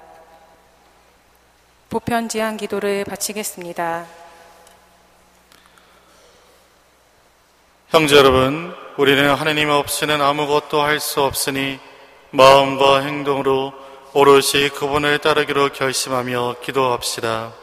보편 지향 기도를 바치겠습니다. 형제 여러분, 우리는 하느님 없이는 아무것도 할 수 없으니 마음과 행동으로 오롯이 그분을 따르기로 결심하며 기도합시다.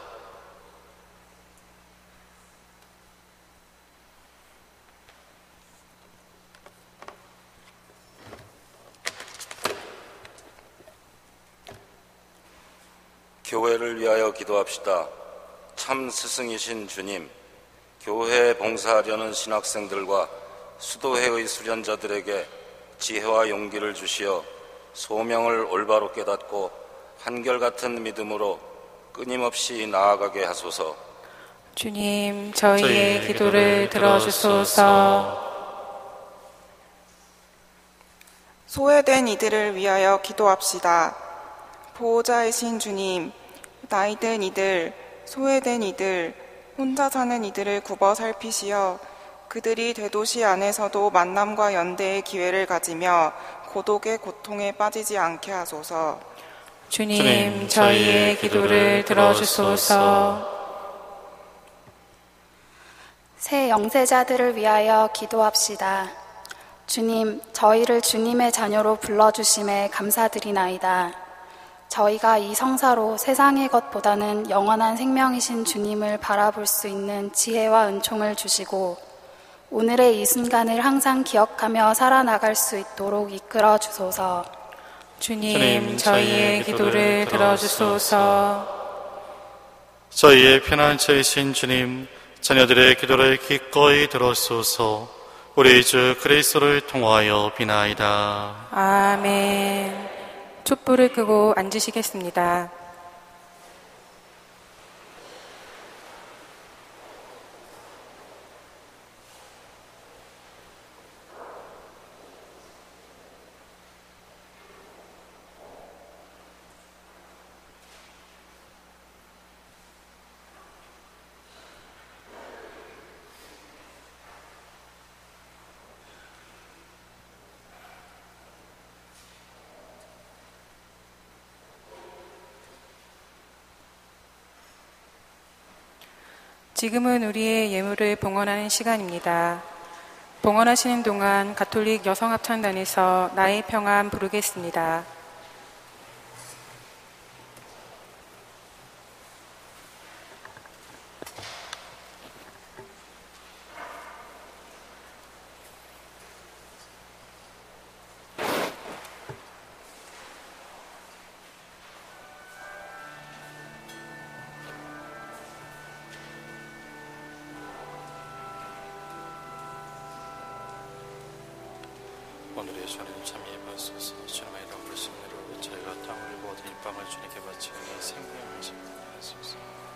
교회를 위하여 기도합시다. 참 스승이신 주님, 교회에 봉사하려는 신학생들과 수도회의 수련자들에게 지혜와 용기를 주시어 소명을 올바로 깨닫고 한결같은 믿음으로 끊임없이 나아가게 하소서. 주님, 저희의 기도를 들어주소서. 소외된 이들을 위하여 기도합시다. 보호자이신 주님, 나이든 이들, 소외된 이들, 혼자 사는 이들을 굽어 살피시어 그들이 대도시 안에서도 만남과 연대의 기회를 가지며 고독의 고통에 빠지지 않게 하소서. 주님, 저희의 기도를 들어주소서. 새 영세자들을 위하여 기도합시다. 주님, 저희를 주님의 자녀로 불러주심에 감사드리나이다. 저희가 이 성사로 세상의 것보다는 영원한 생명이신 주님을 바라볼 수 있는 지혜와 은총을 주시고 오늘의 이 순간을 항상 기억하며 살아나갈 수 있도록 이끌어 주소서. 주님, 저희의 기도를 들어주소서. 저희의 피난처이신 주님, 자녀들의 기도를 기꺼이 들어주소서. 우리 주 그리스도를 통하여 비나이다. 아멘. 촛불을 끄고 앉으시겠습니다. 지금은 우리의 예물을 봉헌하는 시간입니다. 봉헌하시는 동안 가톨릭 여성합창단에서 나의 평안 부르겠습니다. 오늘의 주님 참여해 보소서. 주님의 이름 부르신 대로 저희가 땅을 모든 이 빵을 주님께 바치니 생명을 지키소서.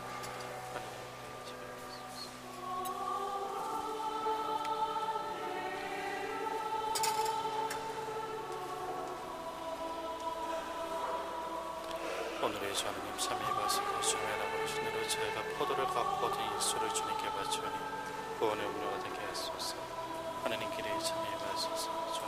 오늘의 주님 참여해 보소서. 주님의 이름 부르신 대로 저희가 포도를 갖고 얻은 일수를 주님께 바치니 구원의 음료가 되게 하소서. 하나님 길에 참여해 보소서.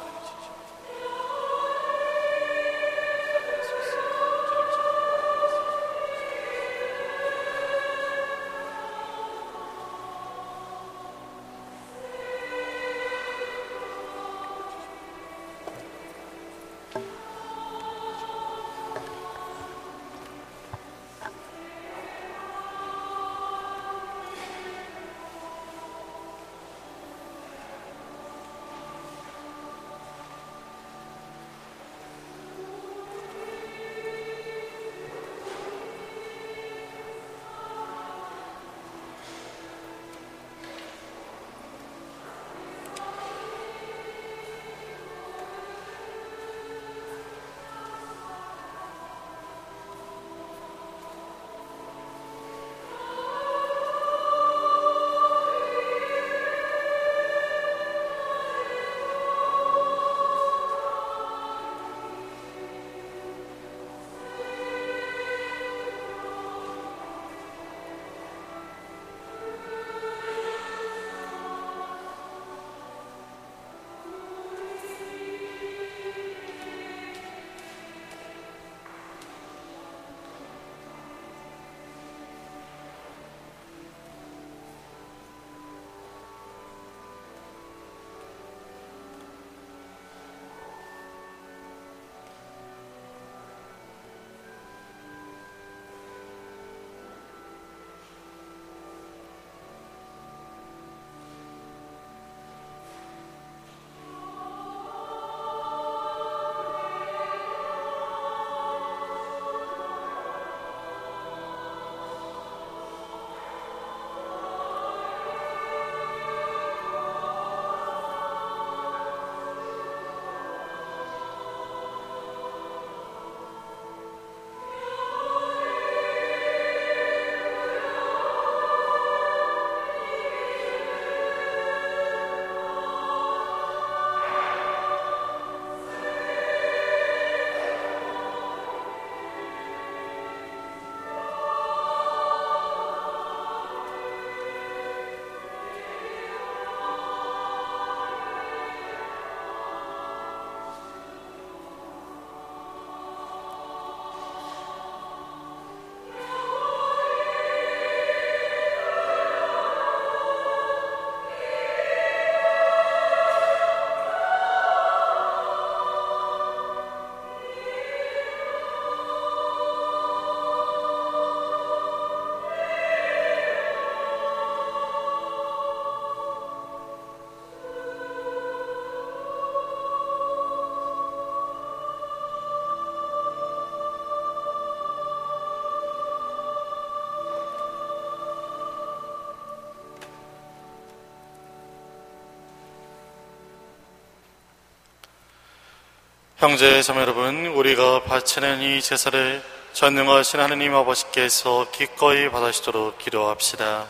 형제 자매 여러분, 우리가 바치는 이 제사를 전능하신 하느님 아버지께서 기꺼이 받으시도록 기도합시다.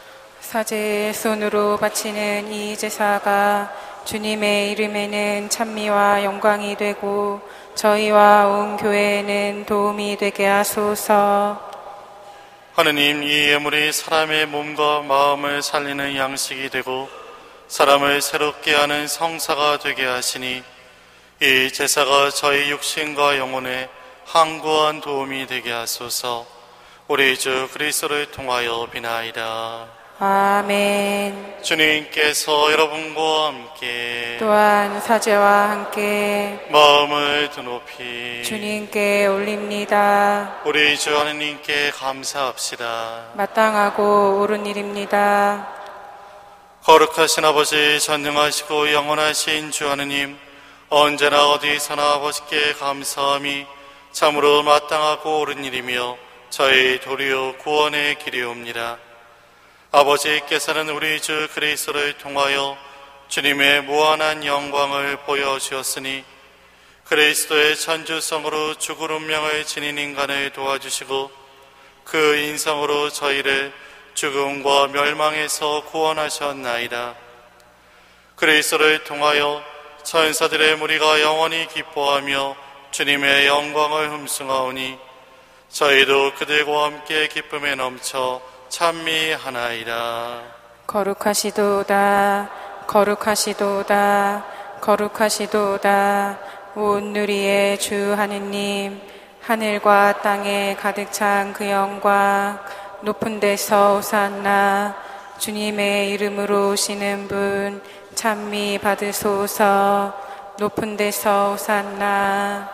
사제의 손으로 바치는 이 제사가 주님의 이름에는 찬미와 영광이 되고 저희와 온 교회에는 도움이 되게 하소서. 하느님, 이 예물이 사람의 몸과 마음을 살리는 양식이 되고 사람을 새롭게 하는 성사가 되게 하시니 이 제사가 저희 육신과 영혼에 항구한 도움이 되게 하소서. 우리 주 그리스도를 통하여 비나이다. 아멘. 주님께서 여러분과 함께 또한 사제와 함께 마음을 드높이 주님께 올립니다. 우리 주 하느님께 감사합시다. 마땅하고 옳은 일입니다. 거룩하신 아버지, 전능하시고 영원하신 주 하느님, 언제나 어디서나 아버지께 감사함이 참으로 마땅하고 옳은 일이며 저희 도리어 구원의 길이옵니다. 아버지께서는 우리 주 그리스도를 통하여 주님의 무한한 영광을 보여주었으니 그리스도의 천주성으로 죽을 운명을 지닌 인간을 도와주시고 그 인성으로 저희를 죽음과 멸망에서 구원하셨나이다. 그리스도를 통하여 천사들의 무리가 영원히 기뻐하며 주님의 영광을 흠숭하오니 저희도 그들과 함께 기쁨에 넘쳐 찬미하나이다. 거룩하시도다, 거룩하시도다, 거룩하시도다. 온 누리의 주 하느님, 하늘과 땅에 가득 찬 그 영광, 높은 데서 호산나. 주님의 이름으로 오시는 분 찬미 받으소서. 높은 데서 호산나.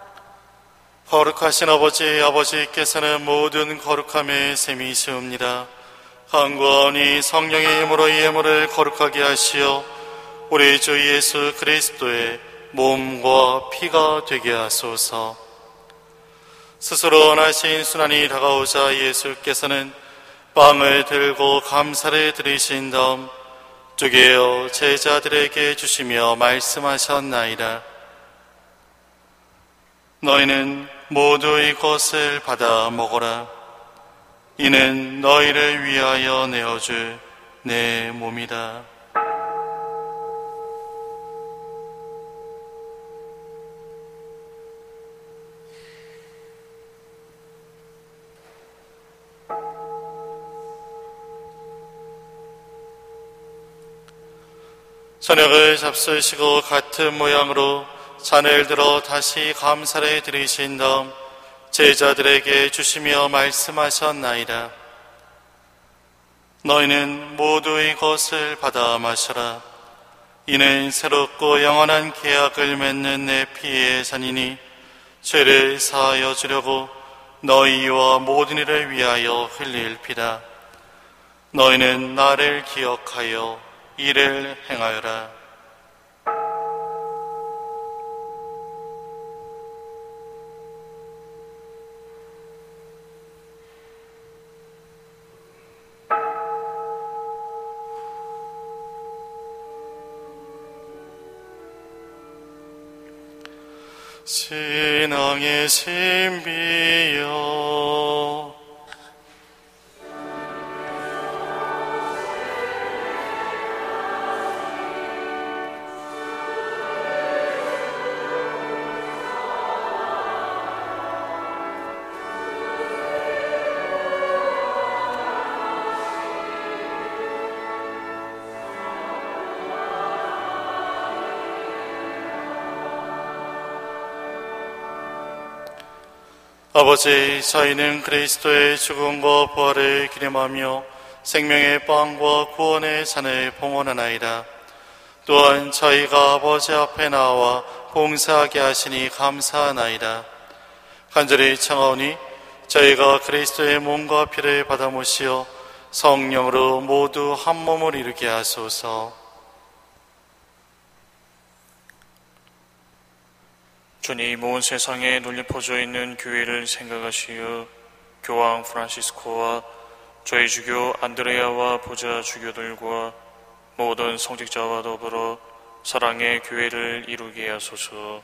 거룩하신 아버지, 아버지께서는 모든 거룩함의 셈이시옵니다. 간구하오니 성령의 힘으로 이 예물을 거룩하게 하시어 우리 주 예수 그리스도의 몸과 피가 되게 하소서. 스스로 원하신 순환이 다가오자 예수께서는 빵을 들고 감사를 드리신 다음 쪼개어 제자들에게 주시며 말씀하셨나이다. 너희는 모두 이것을 받아 먹어라. 이는 너희를 위하여 내어줄 내 몸이다. 저녁을 잡수시고 같은 모양으로 잔을 들어 다시 감사를 드리신 다음 제자들에게 주시며 말씀하셨나이다. 너희는 모두 이것을 받아 마셔라. 이는 새롭고 영원한 계약을 맺는 내 피의 잔이니 죄를 사하여 주려고 너희와 모든 이를 위하여 흘릴 피다. 너희는 나를 기억하여 이를 행하여라. 신앙의 신비여, 아버지, 저희는 그리스도의 죽음과 부활을 기념하며 생명의 빵과 구원의 잔을 봉헌하나이다. 또한 저희가 아버지 앞에 나와 봉사하게 하시니 감사하나이다. 간절히 청하오니 저희가 그리스도의 몸과 피를 받아 모시어 성령으로 모두 한 몸을 이루게 하소서. 주님, 온 세상에 널리 퍼져 있는 교회를 생각하시어 교황 프란시스코와 저희 주교 안드레아와 보좌 주교들과 모든 성직자와 더불어 사랑의 교회를 이루게 하소서.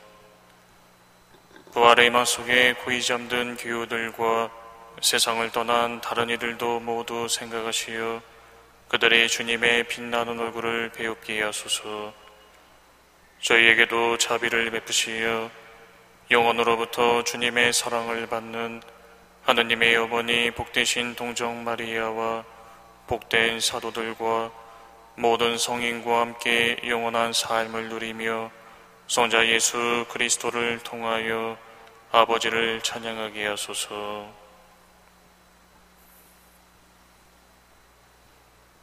부활의 만 속에 고이 잠든 교우들과 세상을 떠난 다른 이들도 모두 생각하시어 그들의 주님의 빛나는 얼굴을 배웁게 하소서. 저희에게도 자비를 베푸시어 영원으로부터 주님의 사랑을 받는 하느님의 어머니 복되신 동정 마리아와 복된 사도들과 모든 성인과 함께 영원한 삶을 누리며 성자 예수 그리스도를 통하여 아버지를 찬양하게 하소서.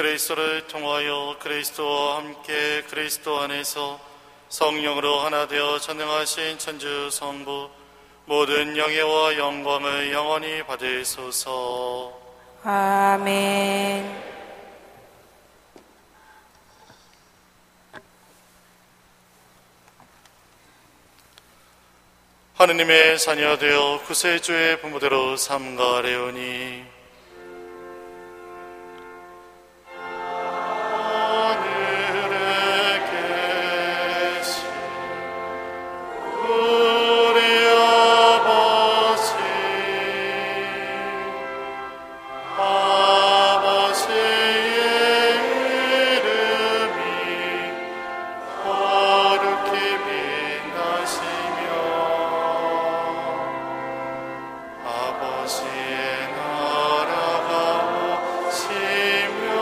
그리스도를 통하여 그리스도와 함께 그리스도 안에서 성령으로 하나 되어 전능하신 천주 성부 모든 영예와 영광을 영원히 받으소서. 아멘. 하느님의 자녀 되어 구세주의 부모대로 삼가래오니 하늘에 계신 우리 아버지, 아버지의 이름이 거룩히 빛나시며 아버지의 나라가 오시며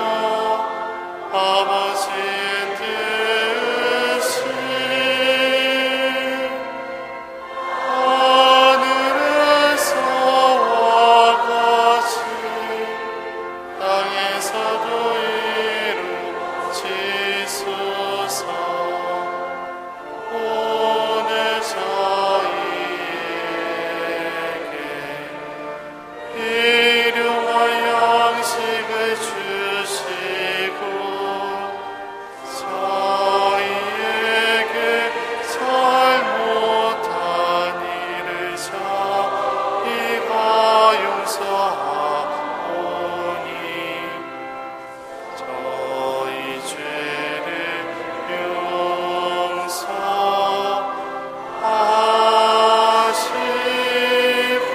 아버지의 뜻이 하늘에서와 같이 땅에서도 이루어지소서. 오늘 저희에게 일용할 양식을 주시고 저희에게 잘못한 일을 저희가 용서하오니 저희 죄를 용서하시고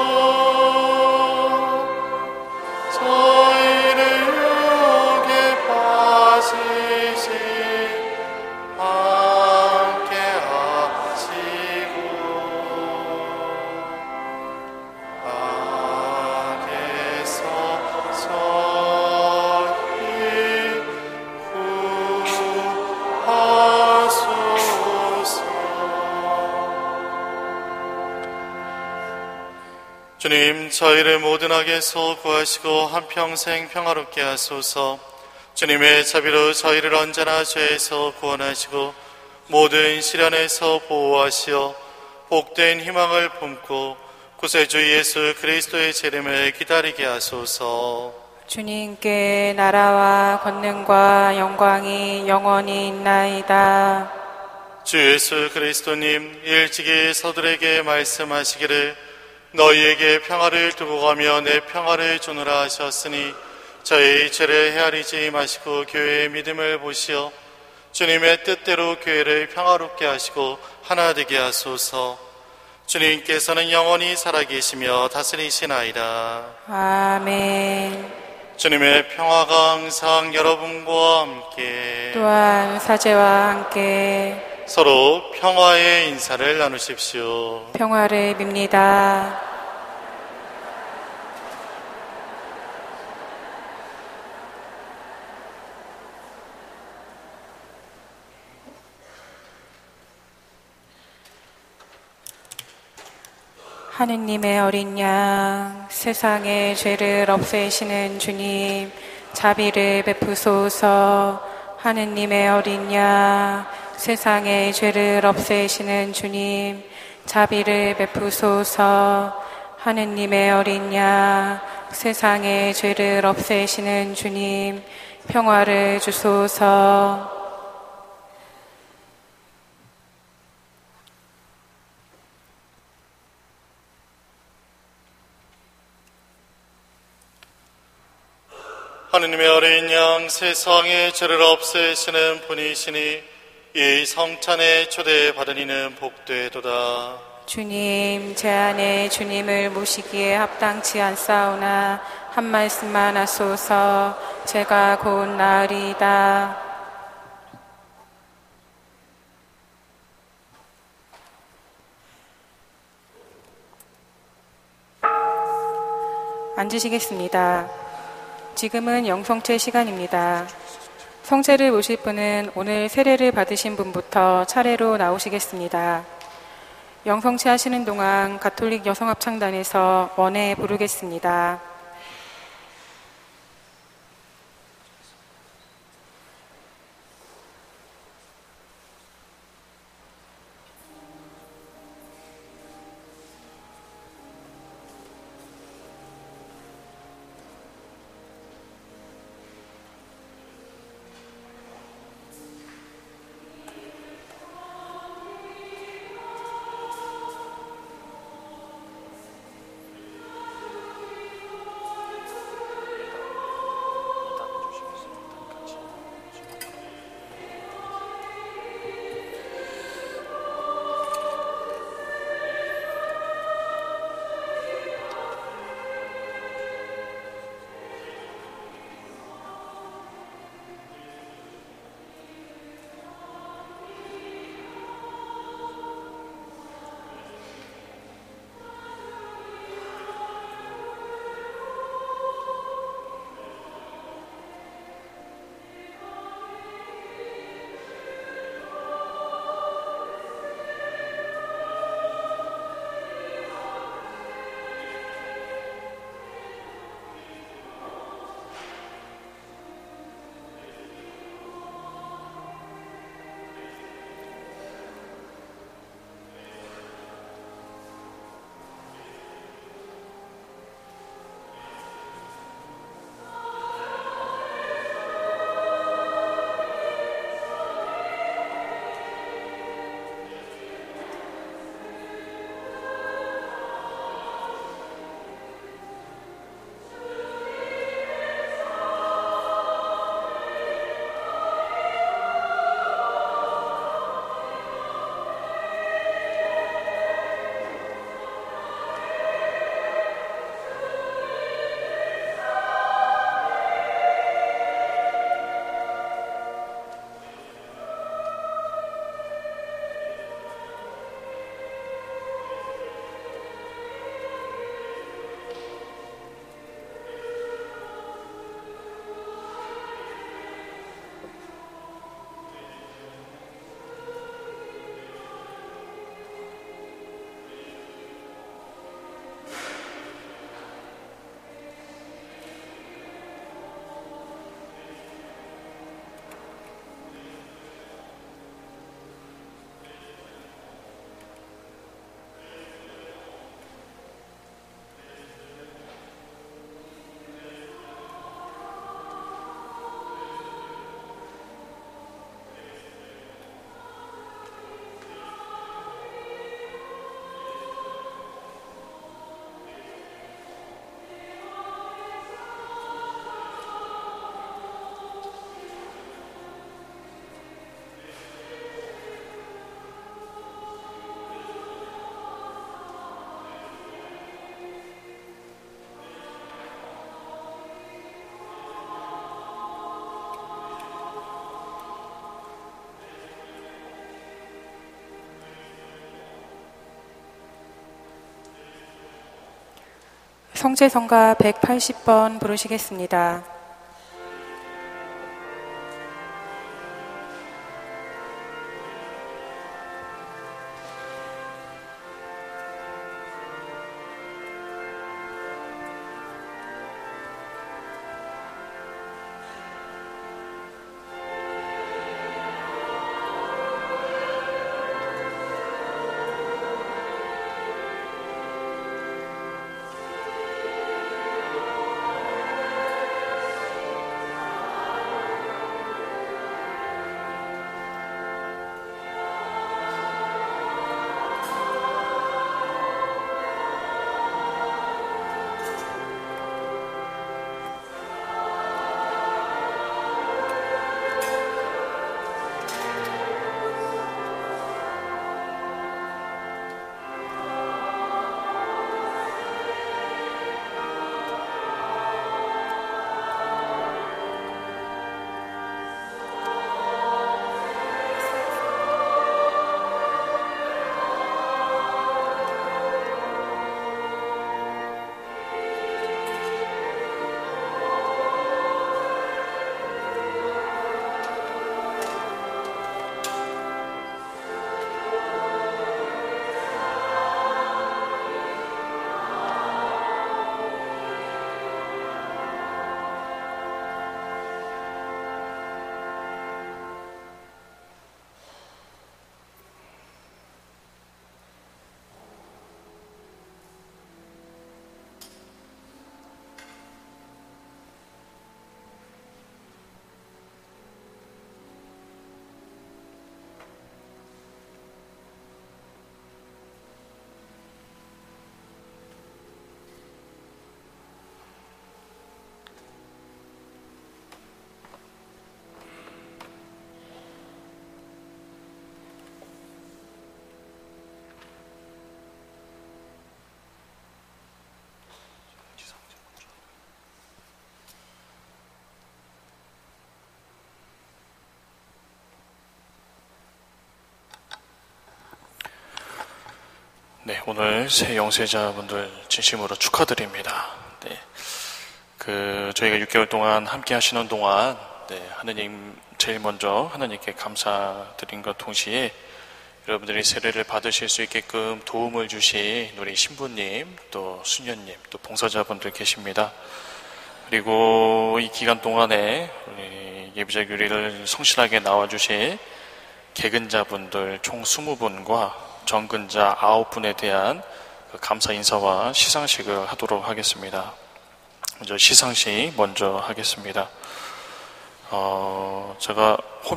저희를 유혹에 빠지지 않게 하시고 악에서 저희 구하소서. 주님, 저희를 모든 악에서 구하시고 한평생 평화롭게 하소서. 주님의 자비로 저희를 언제나 죄에서 구원하시고 모든 시련에서 보호하시어 복된 희망을 품고 구세주 예수 그리스도의 재림을 기다리게 하소서. 주님께 나라와 권능과 영광이 영원히 있나이다. 주 예수 그리스도님, 일찍이 서들에게 말씀하시기를 너희에게 평화를 두고 가며 내 평화를 주노라 하셨으니 저희 죄를 헤아리지 마시고 교회의 믿음을 보시어 주님의 뜻대로 교회를 평화롭게 하시고 하나 되게 하소서. 주님께서는 영원히 살아계시며 다스리시나이다. 아멘. 주님의 평화가 항상 여러분과 함께 또한 사제와 함께 서로 평화의 인사를 나누십시오. 평화를 빕니다. 하느님의 어린 양, 세상의 죄를 없애시는 주님, 자비를 베푸소서. 하느님의 어린 양, 세상의 죄를 없애시는 주님, 자비를 베푸소서. 하느님의 어린 양, 세상의 죄를 없애시는 주님, 평화를 주소서. 하느님의 어린 양, 세상의 죄를 없애시는 분이시니 이 성찬에 초대받은 이는 복되도다. 주님, 제 안에 주님을 모시기에 합당치 않사오나 한 말씀만 하소서. 제가 곧 나으리이다. 앉으시겠습니다. 지금은 영성체 시간입니다. 성체를 모실 분은 오늘 세례를 받으신 분부터 차례로 나오시겠습니다. 영성체 하시는 동안 가톨릭 여성합창단에서 원해 부르겠습니다. 성제성가 180번 부르시겠습니다. 네, 오늘 새 영세자분들 진심으로 축하드립니다. 네, 저희가 6개월 동안 함께 하시는 동안, 하느님, 제일 먼저 하느님께 감사드린 것 동시에 여러분들이 세례를 받으실 수 있게끔 도움을 주신 우리 신부님, 또 수녀님, 또 봉사자분들 계십니다. 그리고 이 기간 동안에 우리 예비자 규리를 성실하게 나와주신 개근자분들 총 20분과 정근자 9분에 대한 감사 인사와 시상식을 하도록 하겠습니다. 먼저 시상식 먼저 하겠습니다. 제가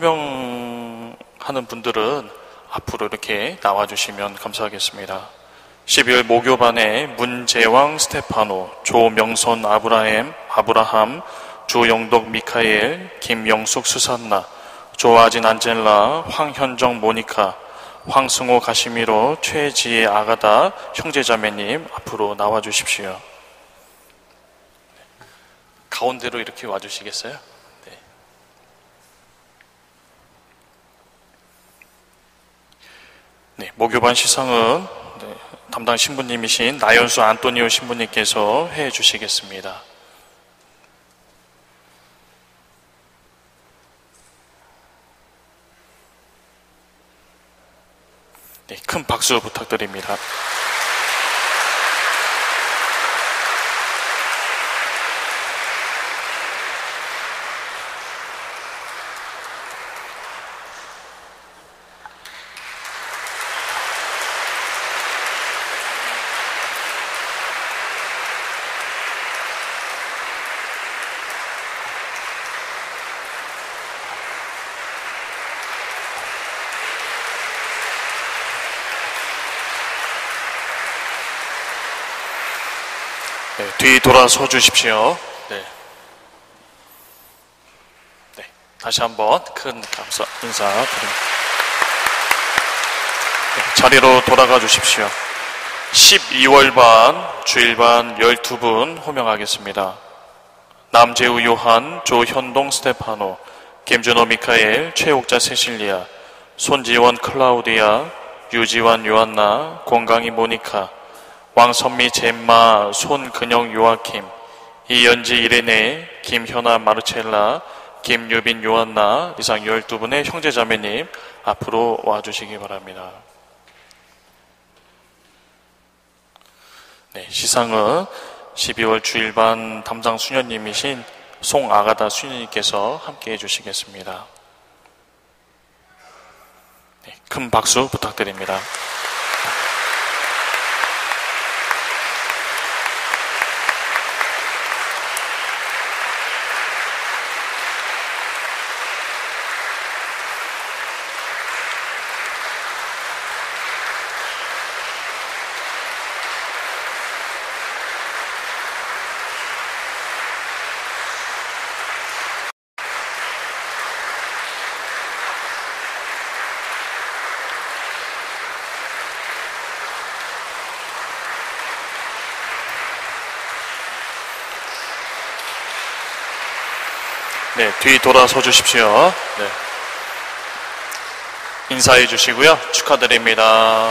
호명하는 분들은 앞으로 이렇게 나와주시면 감사하겠습니다. 12월 목요반에 문재왕 스테파노, 조명손 아브라함, 주영덕 미카엘, 김영숙 수산나, 조아진 안젤라, 황현정 모니카, 황승호 가시미로, 최지혜 아가다 형제자매님 앞으로 나와주십시오. 가운데로 이렇게 와주시겠어요? 네. 네, 목요반 시상은 담당 신부님이신 나연수 안토니오 신부님께서 해 주시겠습니다. 네, 큰 박수 부탁드립니다. 네, 뒤 돌아서 주십시오. 네. 네, 다시 한번 큰 감사 인사드립니다. 네, 자리로 돌아가 주십시오. 12월반 주일반 12분 호명하겠습니다. 남재우 요한, 조현동 스테파노, 김준호 미카엘, 최옥자 세실리아, 손지원 클라우디아, 유지환 요한나, 권강희 모니카, 왕선미 젬마 손근영 요아킴, 이연지 이레네, 김현아 마르첼라, 김유빈 요한나 이상 12분의 형제자매님 앞으로 와주시기 바랍니다. 네, 시상은 12월 주일반 담당 수녀님이신 송아가다 수녀님께서 함께 해주시겠습니다. 네, 큰 박수 부탁드립니다. 네, 뒤 돌아서 주십시오. 네. 인사해 주시고요. 축하드립니다.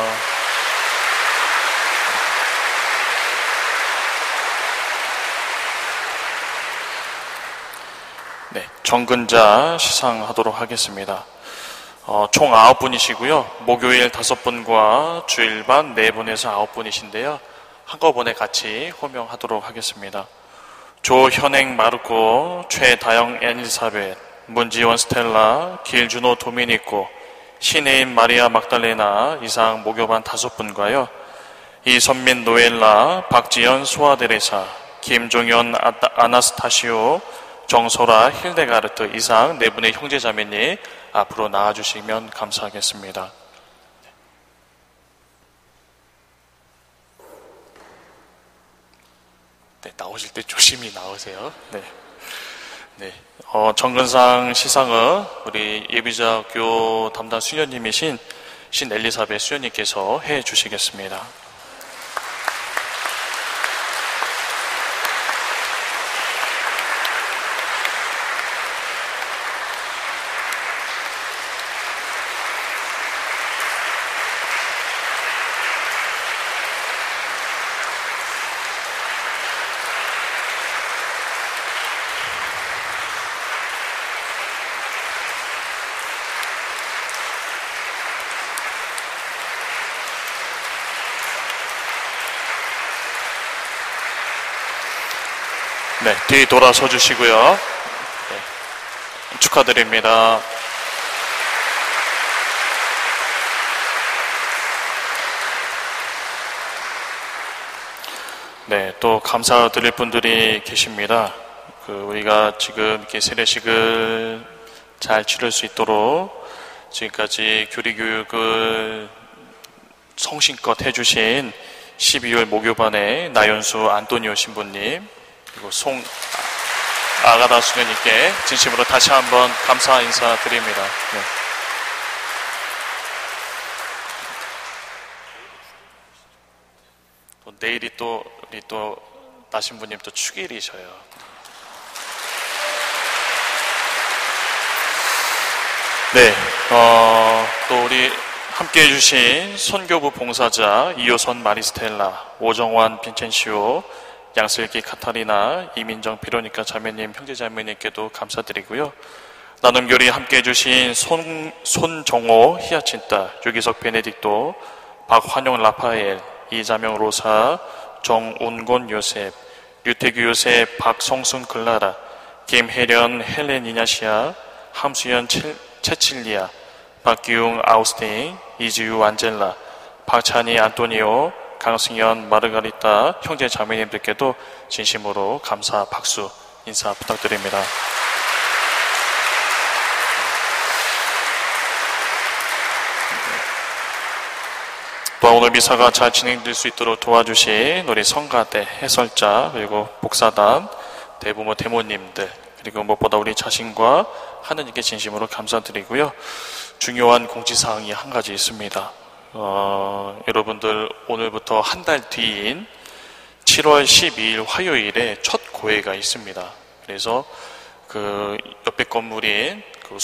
네, 정근자 시상하도록 하겠습니다. 총 9분이시고요. 목요일 5분과 주일반 4분에서 9분이신데요. 한꺼번에 같이 호명하도록 하겠습니다. 조현행 마르코, 최다영 엘리사벳, 문지원 스텔라, 길준호 도미니코, 신혜인 마리아 막달레나 이상 목요반 5분과요. 이선민 노엘라, 박지연 소아데레사, 김종현 아나스타시오, 정소라 힐데가르트 이상 4분의 형제자매님 앞으로 나와주시면 감사하겠습니다. 네, 나오실 때 조심히 나오세요. 네. 네. 정근상 시상은 우리 예비자학교 담당 수녀님이신 신 엘리사벳 수녀님께서 해 주시겠습니다. 네, 뒤 돌아서 주시고요. 네, 축하드립니다. 네, 또 감사드릴 분들이 계십니다. 우리가 지금 이렇게 세례식을 잘 치를 수 있도록 지금까지 교리교육을 성심껏 해주신 12월 목요반의 나연수 안토니오 신부님, 그리고 송아가다 수녀님께 진심으로 다시 한번 감사 인사드립니다. 네. 내일이 우리 나신부님 또 축일이셔요. 네, 또 우리 함께 해주신 선교부 봉사자 이효선 마리스텔라, 오정환 빈첸시오, 양슬기 카타리나, 이민정 비로니카 자매님, 형제자매님께도 감사드리고요. 나눔교리 함께 해주신 손정호 히아친타, 유기석 베네딕토, 박환용 라파엘, 이자명 로사, 정운곤 요셉, 류태규 요셉, 박성순 글라라, 김혜련 헬렌 이냐시아, 함수연 채칠리아, 박기웅 아우스틴, 이지유 안젤라, 박찬희 안토니오, 강승현 마르가리타 형제 자매님들께도 진심으로 감사 박수 인사 부탁드립니다. 또한 오늘 미사가 잘 진행될 수 있도록 도와주신 우리 성가대 해설자 그리고 복사단 대부모 대모님들 그리고 무엇보다 우리 자신과 하느님께 진심으로 감사드리고요. 중요한 공지사항이 한 가지 있습니다. 여러분들 오늘부터 한 달 뒤인 7월 12일 화요일에 첫 고회가 있습니다. 그래서 그 옆에 건물인 그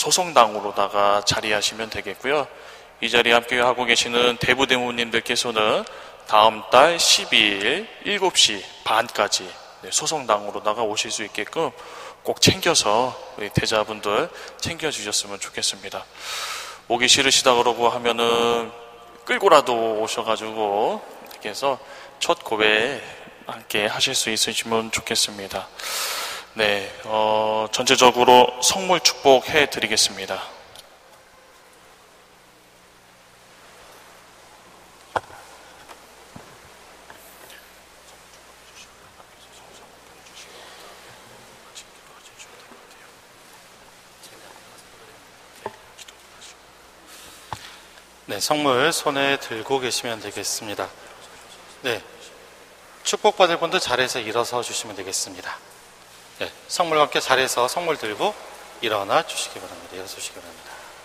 소성당으로다가 자리하시면 되겠고요. 이 자리에 함께 하고 계시는 대부대모님들께서는 다음 달 12일 7시 반까지 소성당으로다가 오실 수 있게끔 꼭 챙겨서 우리 대자분들 챙겨주셨으면 좋겠습니다. 오기 싫으시다 그러고 하면은 끌고라도 오셔가지고 이렇게 해서 첫 고백 함께 하실 수 있으시면 좋겠습니다. 네, 전체적으로 성물 축복해 드리겠습니다. 네, 성물 손에 들고 계시면 되겠습니다. 네, 축복받을 분들 자리에서 일어서 주시면 되겠습니다. 네, 성물과 함께 자리에서 성물 들고 일어나 주시기 바랍니다. 일어서 주시기 바랍니다.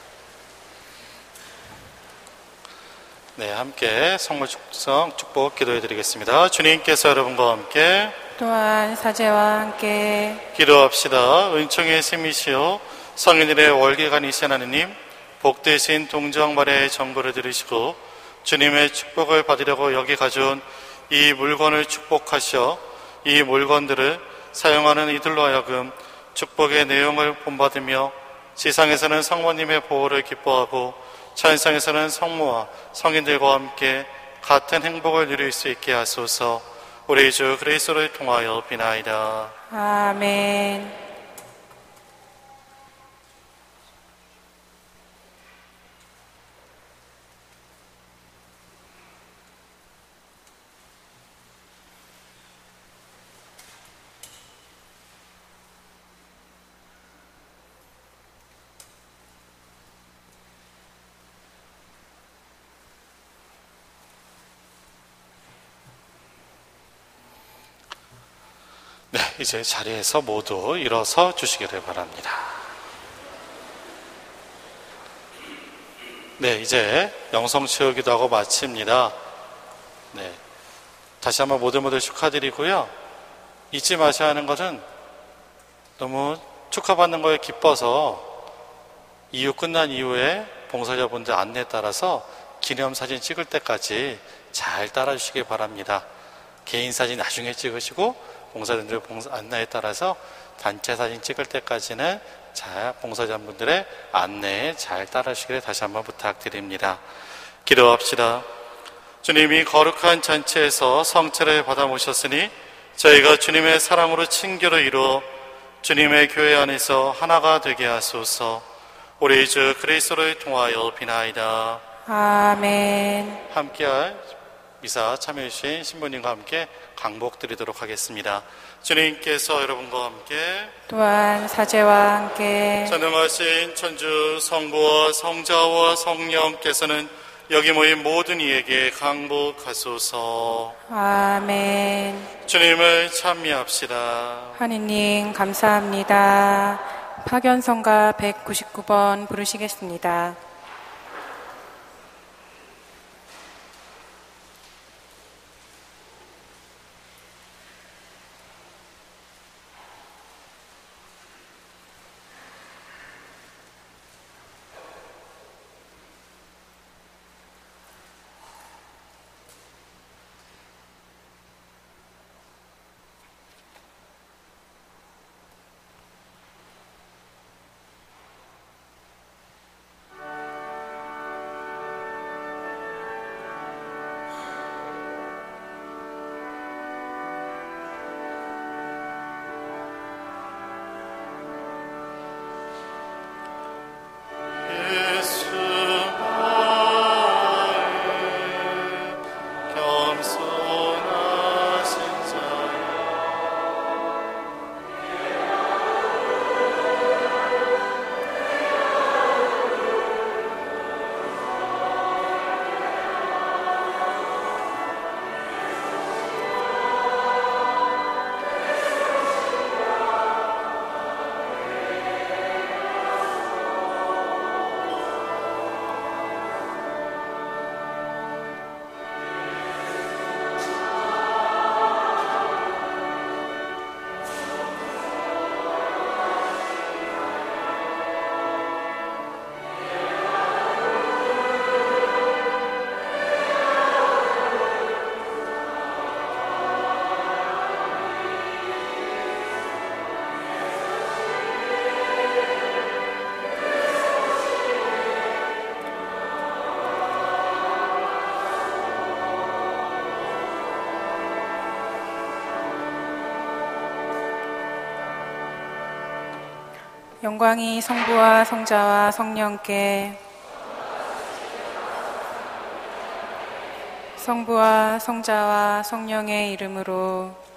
네, 함께 성물 축복 기도해 드리겠습니다. 주님께서 여러분과 함께 또한 사제와 함께 기도합시다. 은총의 셈이시여 성인들의 월계관이신 하느님, 복되신 동정 마리아의 정보를 들으시고 주님의 축복을 받으려고 여기 가져온 이 물건을 축복하셔 이 물건들을 사용하는 이들로 하여금 축복의 내용을 본받으며 지상에서는 성모님의 보호를 기뻐하고 천상에서는 성모와 성인들과 함께 같은 행복을 누릴 수 있게 하소서. 우리 주 그리스도를 통하여 비나이다. 아멘. 네, 이제 자리에서 모두 일어서 주시기를 바랍니다. 네, 이제 영성 채우기도 하고 마칩니다. 네, 다시 한번 모두 축하드리고요. 잊지 마셔야 하는 것은 너무 축하받는 거에 기뻐서 이후 끝난 이후에 봉사자분들 안내에 따라서 기념사진 찍을 때까지 잘 따라주시기 바랍니다. 개인 사진 나중에 찍으시고 봉사자분들 안내에 따라서 단체 사진 찍을 때까지는 잘 봉사자분들의 안내에 잘 따르시기를 다시 한번 부탁드립니다. 기도합시다. 주님이 거룩한 잔치에서 성체를 받아 모셨으니 저희가 주님의 사랑으로 친교를 이루어 주님의 교회 안에서 하나가 되게 하소서. 우리 주 그리스도를 통하여 비나이다. 아멘. 함께할 미사 참여해주신 신부님과 함께 강복 드리도록 하겠습니다. 주님께서 여러분과 함께 또한 사제와 함께 전능하신 천주 성부와 성자와 성령께서는 여기 모인 모든 이에게 강복하소서. 아멘. 주님을 찬미합시다. 하느님 감사합니다. 파견성가 199번 부르시겠습니다. 영광이 성부와 성자와 성령께 성부와 성자와 성령의 이름으로